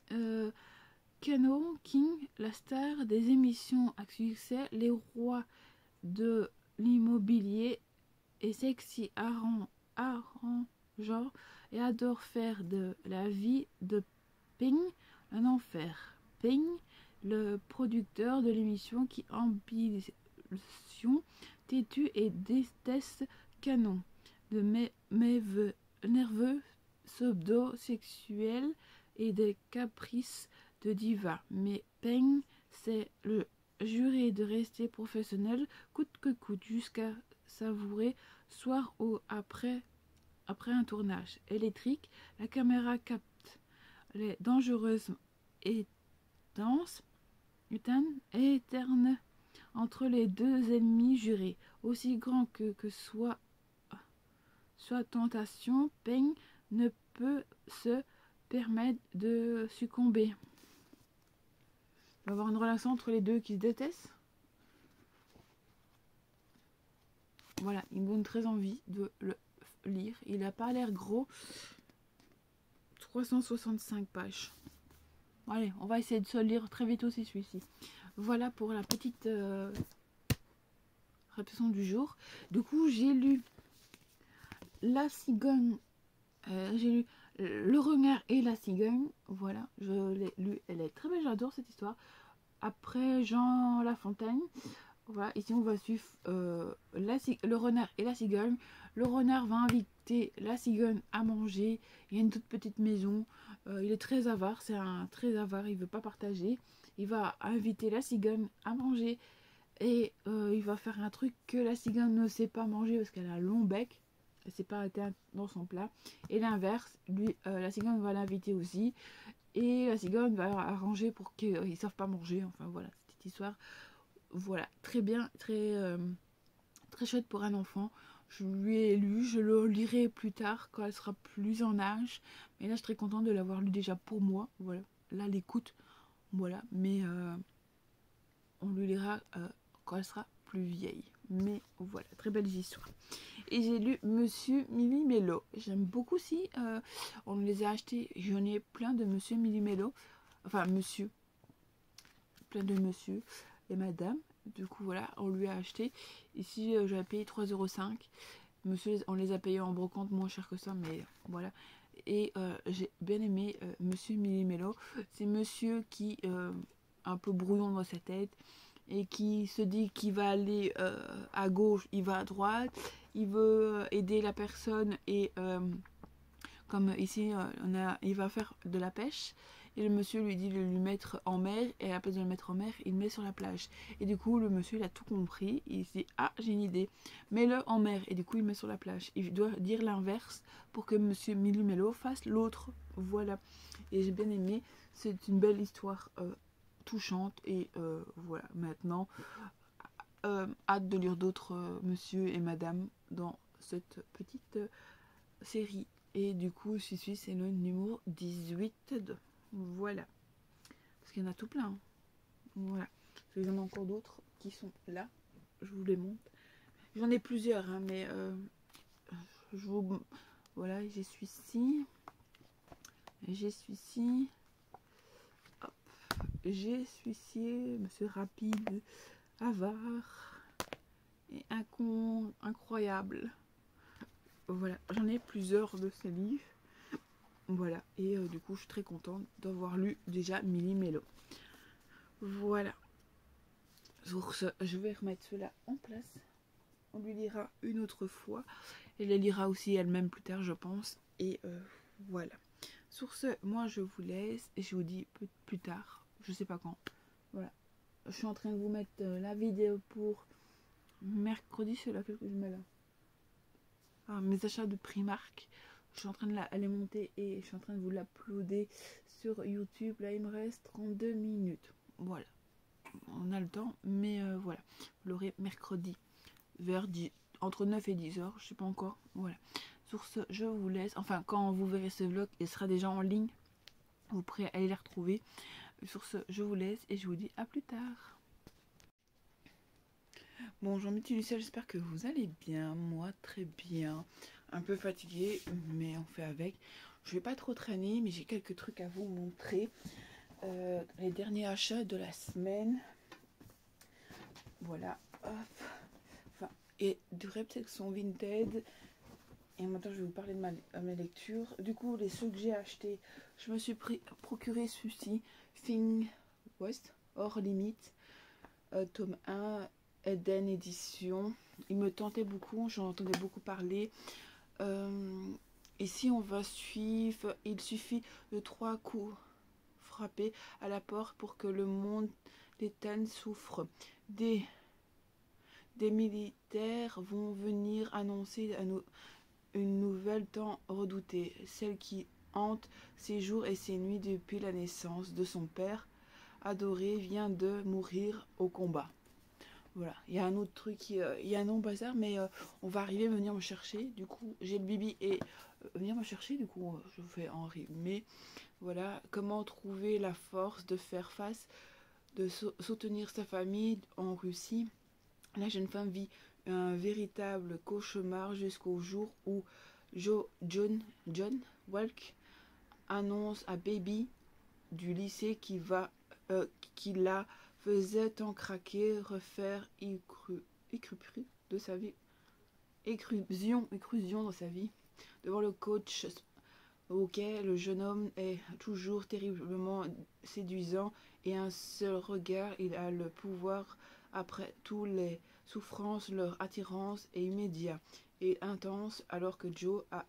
Kano King, la star des émissions à succès, les rois de l'immobilier, est sexy, arrangeant et adore faire de la vie de Ping un enfer. Ping, le producteur de l'émission qui ambition têtu et déteste Canon, de nerveux pseudo-sexuels et des caprices de diva. Mais Peng, c'est le juré de rester professionnel coûte que coûte jusqu'à savourer soir ou après un tournage électrique. La caméra capte les dangereuses étances éternes entre les 2 ennemis jurés. Aussi grand que soit tentation, Peng ne peut se permettre de succomber. Il va y avoir une relation entre les 2 qui se détestent. Voilà, il me donne très envie de le lire. Il n'a pas l'air gros. 365 pages. Allez, on va essayer de se lire très vite aussi celui-ci. Voilà pour la petite réflexion du jour. Du coup, j'ai lu La Cigogne. J'ai lu Le Renard et la Cigogne. Voilà, je l'ai lu. Elle est très belle, j'adore cette histoire. Après Jean Lafontaine. Voilà, ici on va suivre le renard et la cigogne. Le renard va inviter la cigogne à manger. Il y a une toute petite maison. Il est très avare, c'est un très avare, il veut pas partager. Il va inviter la cigogne à manger et il va faire un truc que la cigogne ne sait pas manger parce qu'elle a un long bec. Elle ne sait pas arrêter dans son plat. Et l'inverse, lui, la cigogne va l'inviter aussi. Et la cigogne va arranger pour qu'ils ne savent pas manger. Enfin voilà, cette histoire. Voilà, très bien, très chouette pour un enfant. Je lui ai lu, je le lirai plus tard quand elle sera plus en âge. Mais là, je suis très contente de l'avoir lu déjà pour moi. Voilà, là, l'écoute, voilà. Mais on lui lira quand elle sera plus vieille. Mais voilà, très belles histoires. Et j'ai lu Monsieur Millimélo. J'aime beaucoup si on les a achetés. J'en ai plein de Monsieur Millimélo. Enfin, monsieur. Plein de monsieur et madame. Du coup, voilà, on lui a acheté. Ici, j'avais payé 3,5 €. Monsieur, on les a payés en brocante moins cher que ça, mais voilà. Et j'ai bien aimé Monsieur Millimélo. C'est monsieur qui un peu brouillon dans sa tête et qui se dit qu'il va aller à gauche, il va à droite. Il veut aider la personne et comme ici, il va faire de la pêche. Et le monsieur lui dit de lui mettre en mer. Et à la place de le mettre en mer, il le met sur la plage. Et du coup, le monsieur, il a tout compris. Il se dit, ah, j'ai une idée. Mets-le en mer. Et du coup, il le met sur la plage. Il doit dire l'inverse pour que monsieur Millimélo fasse l'autre. Voilà. Et j'ai bien aimé. C'est une belle histoire touchante. Et voilà. Maintenant, hâte de lire d'autres monsieur et madame dans cette petite série. Et du coup, celui-ci, c'est le numéro 18. Voilà. Parce qu'il y en a tout plein. Hein. Voilà. Il y en a encore d'autres qui sont là. Je vous les montre. J'en ai plusieurs, hein, mais je vous... Voilà, j'ai celui-ci. J'ai celui-ci. Hop. J'ai celui-ci. Monsieur Rapide. Avare. Et un con incroyable. Voilà. J'en ai plusieurs de ces livres. Voilà, et du coup je suis très contente d'avoir lu déjà Millimélo. Voilà. Sur ce, je vais remettre cela en place. On lui lira une autre fois. Elle les lira aussi elle-même plus tard, je pense. Et voilà. Sur ce, moi je vous laisse et je vous dis plus tard. Je sais pas quand. Voilà. Je suis en train de vous mettre la vidéo pour mercredi. C'est laquelle que je mets là? Ah, mes achats de Primark. Je suis en train de les monter et je suis en train de vous l'uploader sur YouTube. Là, il me reste 32 minutes. Voilà. On a le temps, mais voilà. Vous l'aurez mercredi vers entre 9 et 10 heures. Je sais pas encore. Voilà. Sur ce, je vous laisse. Enfin, quand vous verrez ce vlog, il sera déjà en ligne. Vous pourrez aller les retrouver. Sur ce, je vous laisse et je vous dis à plus tard. Bon, Jean-Michel Lucien, j'espère que vous allez bien. Moi, très bien. Un peu fatiguée, mais on fait avec. Je vais pas trop traîner, mais j'ai quelques trucs à vous montrer. Les derniers achats de la semaine. Voilà. Hop. Enfin, et de peut-être sont Vinted. Et maintenant, je vais vous parler de ma lecture. Du coup, les ceux que j'ai achetés, je me suis procuré celui-ci. Thing West, hors limite. Tome 1. Eden édition. Il me tentait beaucoup, j'en entendais beaucoup parler. Ici on va suivre. Il suffit de 3 coups frappés à la porte pour que le monde d'Eden souffre. Des militaires vont venir annoncer à nous une nouvelle tant redoutée, celle qui hante ses jours et ses nuits depuis la naissance de son père adoré vient de mourir au combat. Voilà, il y a un autre truc, il y a un nom bazar, mais on va arriver à venir me chercher. Du coup, j'ai le Bibi et venir me chercher, du coup, je fais en rime. Voilà, comment trouver la force de faire face, de soutenir sa famille en Russie. La jeune femme vit un véritable cauchemar jusqu'au jour où John Walk annonce à Baby du lycée qui la faisait tant craquer, refaire de sa vie, écrusion dans sa vie. Devant le coach auquel le jeune homme est toujours terriblement séduisant et un seul regard, il a le pouvoir Après tous les souffrances, leur attirance est immédiate et intense, alors que Joe a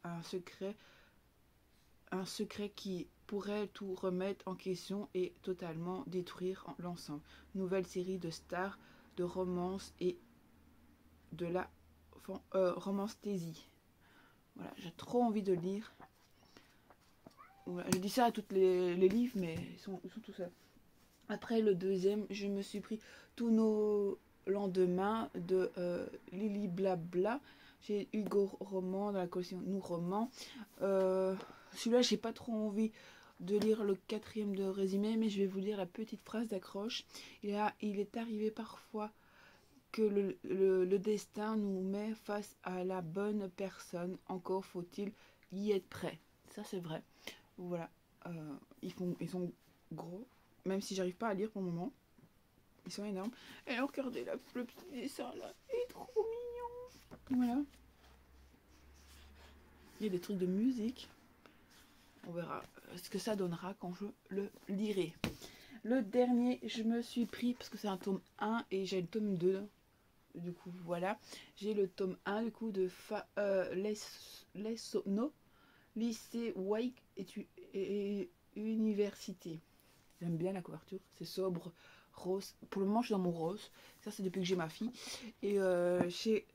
un secret qui pourrait tout remettre en question et totalement détruire l'ensemble. Nouvelle série de stars, de romance et de la romansthésie. Voilà, j'ai trop envie de lire. Voilà, je dis ça à tous les livres, mais ils sont tout seuls. Après le deuxième, je me suis pris Tous nos lendemains de Lily Blabla. J'ai Hugo Roman dans la collection Nous Romans. Celui-là, j'ai pas trop envie de lire le quatrième de résumé, mais je vais vous lire la petite phrase d'accroche. Il est arrivé parfois que le destin nous met face à la bonne personne. Encore faut-il y être prêt. Ça, c'est vrai. Voilà. Ils sont gros. Même si j'arrive pas à lire pour le moment. Ils sont énormes. Et alors, regardez le petit dessin là. Il est trop mignon. Voilà. Il y a des trucs de musique. On verra ce que ça donnera quand je le lirai. Le dernier, je me suis pris, parce que c'est un tome 1 et j'ai le tome 2. Du coup, voilà. J'ai le tome 1 du coup de Lessono, lycée Wake et université. J'aime bien la couverture, c'est sobre, rose. Pour le moment, je suis dans mon rose. Ça, c'est depuis que j'ai ma fille. Et chez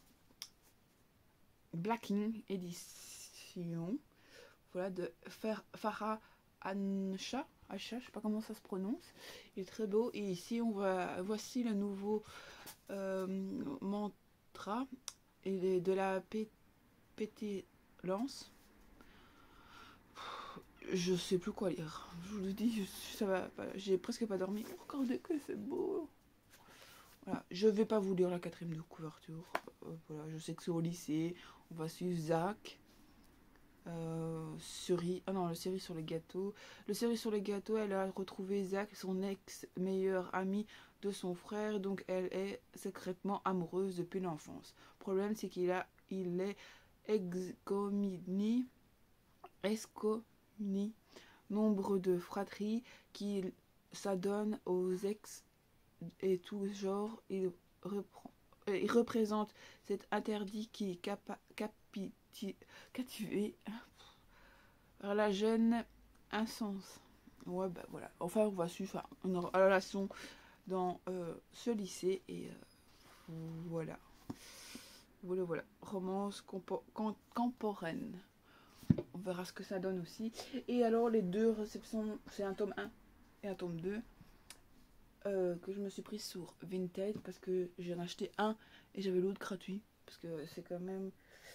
Blacking Édition, voilà, de Farah Ansha. Je sais pas comment ça se prononce. Il est très beau. Et ici, voici le nouveau mantra et de la pétillance. Je sais plus quoi lire. Je vous le dis, ça va pas. J'ai presque pas dormi. Regardez que c'est beau. Voilà. Je vais pas vous lire la quatrième de couverture. Voilà, je sais que c'est au lycée. On va suivre Zach. Le série sur les gâteaux. Le série sur les gâteaux, elle a retrouvé Zach, son ex-meilleur ami de son frère, donc elle est secrètement amoureuse depuis l'enfance. Le problème, c'est il est excommunié nombre de fratries qui s'adonnent aux ex et tout genre. Il représente cet interdit qui est captivé par la jeune insens. Ouais, bah voilà. Enfin, on va suivre une relation dans ce lycée et voilà. Voilà. Romance contemporaine. On verra ce que ça donne aussi. Et alors, les deux réceptions, c'est un tome 1 et un tome 2 que je me suis pris sur Vinted parce que j'en ai acheté un et j'avais l'autre gratuit. Parce que c'est quand même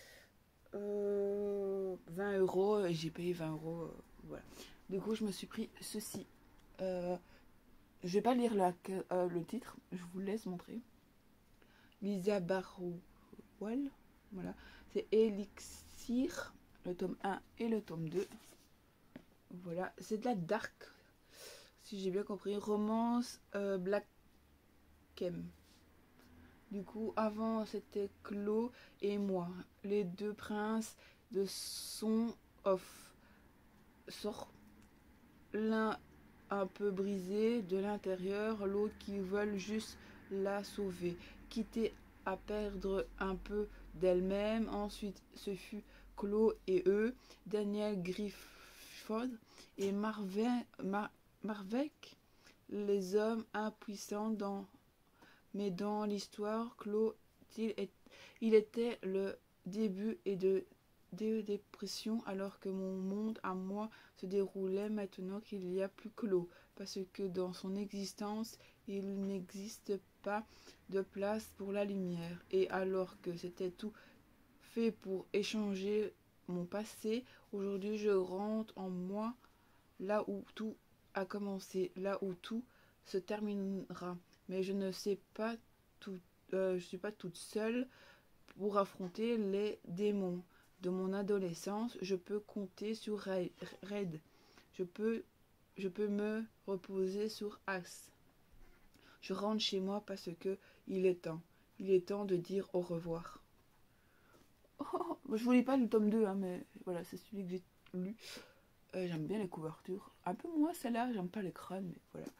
20 € et j'ai payé 20 €. Voilà. Du coup, je me suis pris ceci. Je vais pas lire le titre, je vous laisse montrer. Lisa Barrowell. Voilà. C'est Elixir, le tome 1 et le tome 2. Voilà. C'est de la dark, si j'ai bien compris. Romance Black Kem. Du coup, avant, c'était Chloé et moi. Les deux princes de son off. Sort l'un un peu brisé de l'intérieur, l'autre qui veulent juste la sauver, quitter à perdre un peu d'elle-même. Ensuite, ce fut Chloé et eux, Daniel Grifford et Marvek, les hommes impuissants mais dans l'histoire, Chloé, il était le début et de dépression, alors que mon monde à moi se déroulait maintenant qu'il n'y a plus Chloé, parce que dans son existence, il n'existe pas de place pour la lumière. Et alors que c'était tout fait pour échanger mon passé, aujourd'hui je rentre en moi, là où tout a commencé, là où tout se terminera. Mais je ne sais pas je suis pas toute seule pour affronter les démons de mon adolescence. Je peux compter sur Red. Je peux me reposer sur Axe. Je rentre chez moi parce que il est temps. Il est temps de dire au revoir. Oh, je vous lis pas le tome 2, hein, mais voilà, c'est celui que j'ai lu. J'aime bien les couvertures. Un peu moins celle-là, j'aime pas les crânes, mais voilà.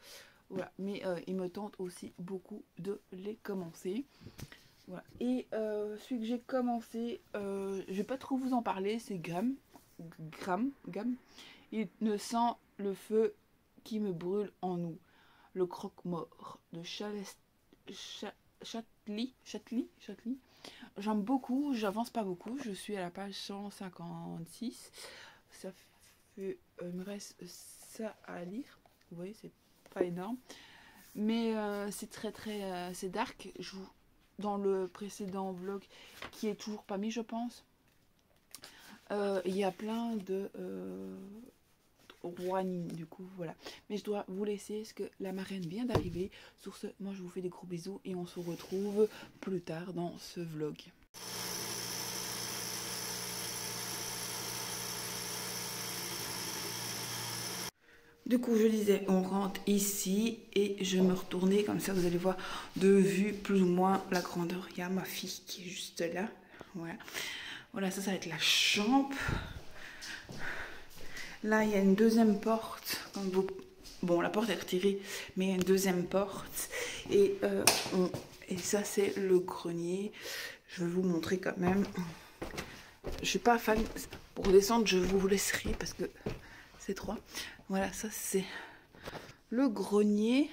Voilà, mais il me tente aussi beaucoup de les commencer. Voilà. Et celui que j'ai commencé, je vais pas trop vous en parler, c'est Gamme. Il ne sent le feu qui me brûle en nous. Le croque-mort de Châtely. J'aime beaucoup, j'avance pas beaucoup, je suis à la page 156. Ça fait, il me reste ça à lire. Vous voyez, c'est pas énorme. Mais c'est c'est dark. Dans le précédent vlog, qui est toujours pas mis, je pense, il y a plein de warning, du coup, voilà. Mais je dois vous laisser, parce que la marraine vient d'arriver. Sur ce, moi je vous fais des gros bisous et on se retrouve plus tard dans ce vlog. Du coup, je disais, on rentre ici et je me retournais, comme ça vous allez voir de vue plus ou moins la grandeur. Il y a ma fille qui est juste là. Voilà, voilà, ça va être la chambre. Là, il y a une deuxième porte. Bon, la porte est retirée, mais il y a une deuxième porte. Et ça, c'est le grenier. Je vais vous montrer quand même. Je suis pas fan. Pour descendre, je vous laisserai parce que c'est trop. Voilà, ça c'est le grenier.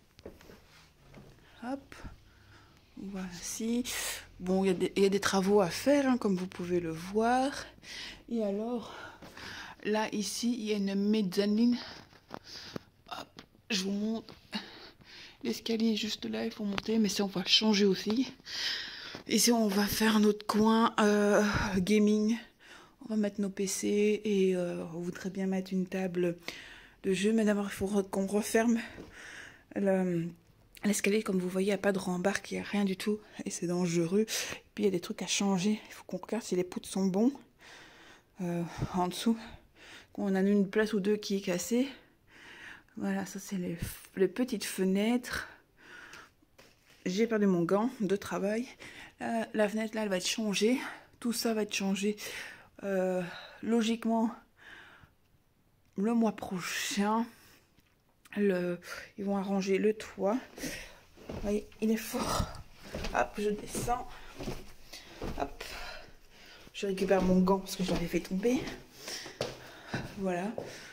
Hop. Voici. Bon, il y a des travaux à faire, hein, comme vous pouvez le voir. Et alors, là, ici, il y a une mezzanine. Hop, je vous montre. L'escalier est juste là, il faut monter, mais ça, on va le changer aussi. Ici, on va faire notre coin gaming. On va mettre nos PC et on voudrait bien mettre une table de jeu, mais d'abord il faut qu'on referme l'escalier. Comme vous voyez, il n'y a pas de rembarque, il n'y a rien du tout et c'est dangereux. Et puis il y a des trucs à changer, il faut qu'on regarde si les poutres sont bons en dessous. On a une place ou deux qui est cassée. Voilà, ça c'est les petites fenêtres. J'ai perdu mon gant de travail. La fenêtre là, elle va être changée. Tout ça va être changé logiquement le mois prochain. Ils vont arranger le toit. Vous voyez, il est fort. Hop, je descends. Hop. Je récupère mon gant parce que je l'avais fait tomber. Voilà.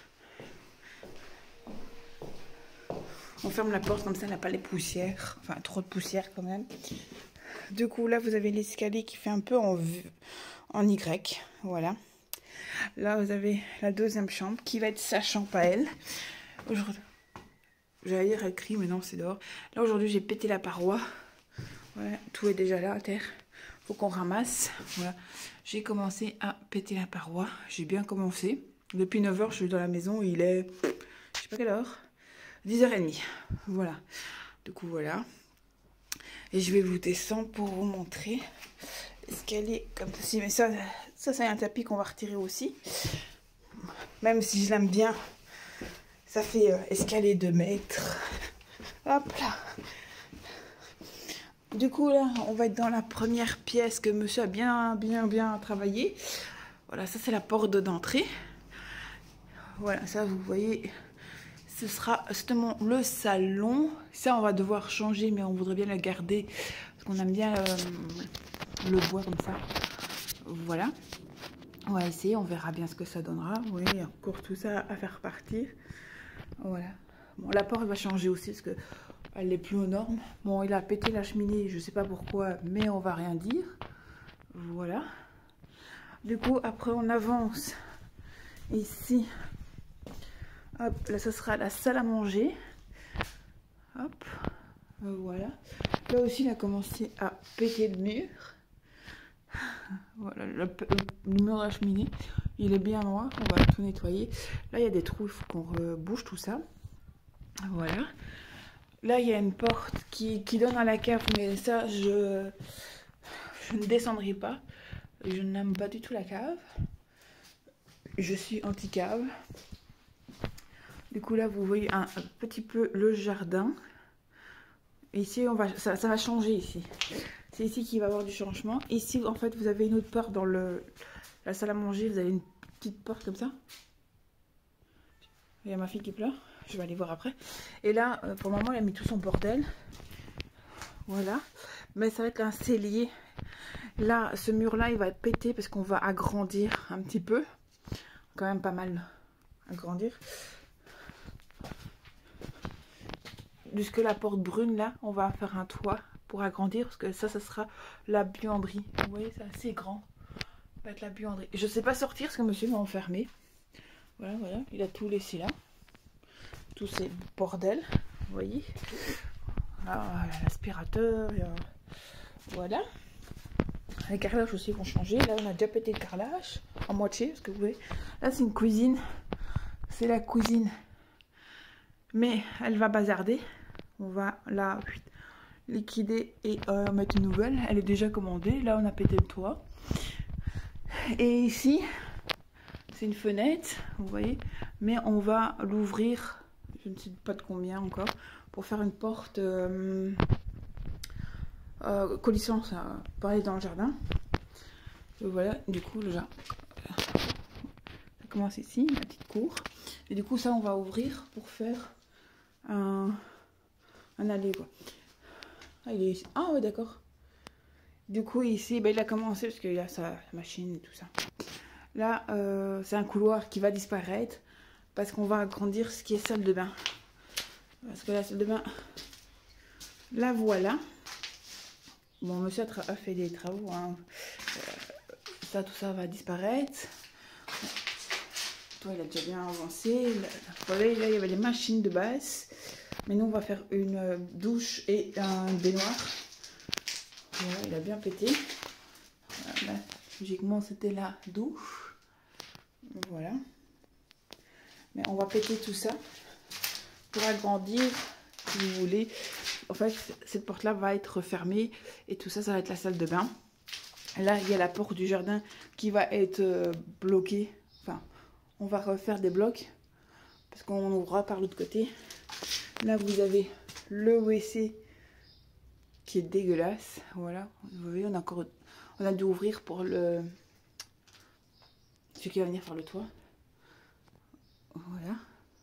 On ferme la porte comme ça, elle n'a pas les poussières. Enfin, trop de poussière quand même. Du coup, là, vous avez l'escalier qui fait un peu en Y. Voilà. Là, vous avez la deuxième chambre qui va être sa chambre à elle. J'allais dire elle crie, mais non, c'est dehors. Là, aujourd'hui, j'ai pété la paroi. Voilà, tout est déjà là à terre. Faut qu'on ramasse. Voilà. J'ai commencé à péter la paroi. J'ai bien commencé. Depuis 9 h, je suis dans la maison. Il est, je sais pas quelle heure, 10 h 30. Voilà. Du coup, voilà. Et je vais vous descendre pour vous montrer l'escalier comme ceci. Mais ça c'est un tapis qu'on va retirer aussi. Même si je l'aime bien, ça fait escalier 2 mètres. Hop là. Du coup, là, on va être dans la première pièce que monsieur a bien travaillé. Voilà, ça c'est la porte d'entrée. Voilà, ça vous voyez, ce sera justement le salon. Ça, on va devoir changer, mais on voudrait bien le garder parce qu'on aime bien le bois comme ça. Voilà. On va essayer, on verra bien ce que ça donnera. Vous voyez, il y a encore tout ça à faire partir. Voilà. Bon, la porte va changer aussi parce que elle est plus aux normes. Bon, il a pété la cheminée, je sais pas pourquoi, mais on va rien dire. Voilà. Du coup, après on avance ici. Hop, là ce sera la salle à manger. Hop, voilà. Là aussi, il a commencé à péter le mur. Voilà, le mur de la cheminée, il est bien noir. On va tout nettoyer. Là, il y a des trous, il faut qu'on bouge tout ça. Voilà. Là, il y a une porte qui donne à la cave, mais ça, je ne descendrai pas. Je n'aime pas du tout la cave. Je suis anti-cave. Du coup, là, vous voyez un petit peu le jardin. Ici, ça va changer ici. C'est ici qu'il va y avoir du changement. Ici, en fait, vous avez une autre porte dans la salle à manger. Vous avez une petite porte comme ça. Il y a ma fille qui pleure. Je vais aller voir après. Et là, pour le moment, elle a mis tout son bordel. Voilà. Mais ça va être un cellier. Là, ce mur-là, il va être pété parce qu'on va agrandir un petit peu. Quand même pas mal agrandir. Jusque la porte brune, là, on va faire un toit pour agrandir. Parce que ça sera la buanderie. Vous voyez, c'est assez grand. Ça va être la buanderie. Je ne sais pas sortir parce que monsieur m'a enfermé. Voilà, voilà. Il a tout laissé là. Tous ces bordels. Vous voyez. L'aspirateur. Voilà. Les carrelages aussi vont changer. Là, on a déjà pété le carrelage en moitié. Parce que vous voyez, là, c'est une cuisine. C'est la cuisine. Mais elle va bazarder. On va la liquider et mettre une nouvelle. Elle est déjà commandée. Là, on a pété le toit. Et ici, c'est une fenêtre. Vous voyez. Mais on va l'ouvrir. Je ne sais pas de combien encore. Pour faire une porte... coulissant, ça pour aller dans le jardin. Et voilà, du coup le jardin ça commence ici, la petite cour, et du coup ça on va ouvrir pour faire un allée quoi. Ah il est ici. Ah ouais d'accord. Du coup ici ben, il a commencé parce qu'il y a sa machine et tout ça. Là c'est un couloir qui va disparaître parce qu'on va agrandir ce qui est salle de bain. Parce que la salle de bain, la voilà. Bon, monsieur a fait des travaux, hein. Ça, tout ça va disparaître. Toi, il a déjà bien avancé. Là, il y avait les machines de base. Mais nous, on va faire une douche et un baignoire. Voilà, il a bien pété. Voilà, logiquement, c'était la douche. Voilà. Mais on va péter tout ça pour agrandir, si vous voulez. En fait, cette porte-là va être fermée et tout ça, ça va être la salle de bain. Là, il y a la porte du jardin qui va être bloquée. Enfin, on va refaire des blocs parce qu'on ouvrira par l'autre côté. Là, vous avez le WC qui est dégueulasse. Voilà, vous voyez, on a dû ouvrir pour celui qui va venir faire le toit. Voilà.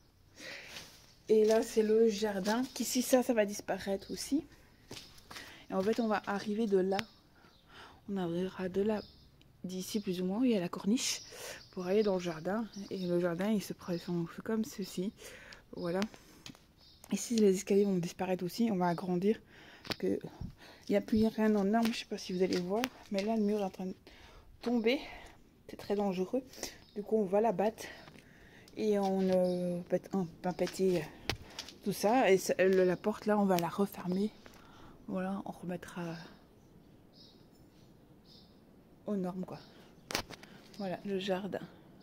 Et là, c'est le jardin. Qu'ici, ça va disparaître aussi. Et en fait, on va arriver de là. On arrivera de là, d'ici plus ou moins, où il y a la corniche, pour aller dans le jardin. Et le jardin, il se présente comme ceci. Voilà. Ici, les escaliers vont disparaître aussi. On va agrandir. Parce que il n'y a plus rien en norme. Je ne sais pas si vous allez voir. Mais là, le mur est en train de tomber. C'est très dangereux. Du coup, on va la battre. Et on va péter tout ça. Et la porte là, on va la refermer. Voilà, on remettra aux normes quoi. Voilà, le jardin.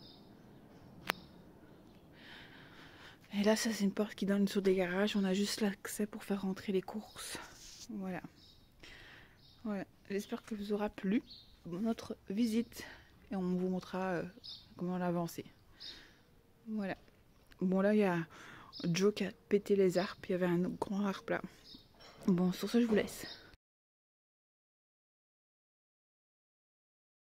Et là, ça c'est une porte qui donne sur des garages. On a juste l'accès pour faire rentrer les courses. Voilà. Voilà. J'espère que vous aura plu notre visite. Et on vous montrera comment on a avancé. Voilà. Bon là il y a Joe qui a pété les arbres. Il y avait un grand arbre là. Bon sur ce je vous laisse.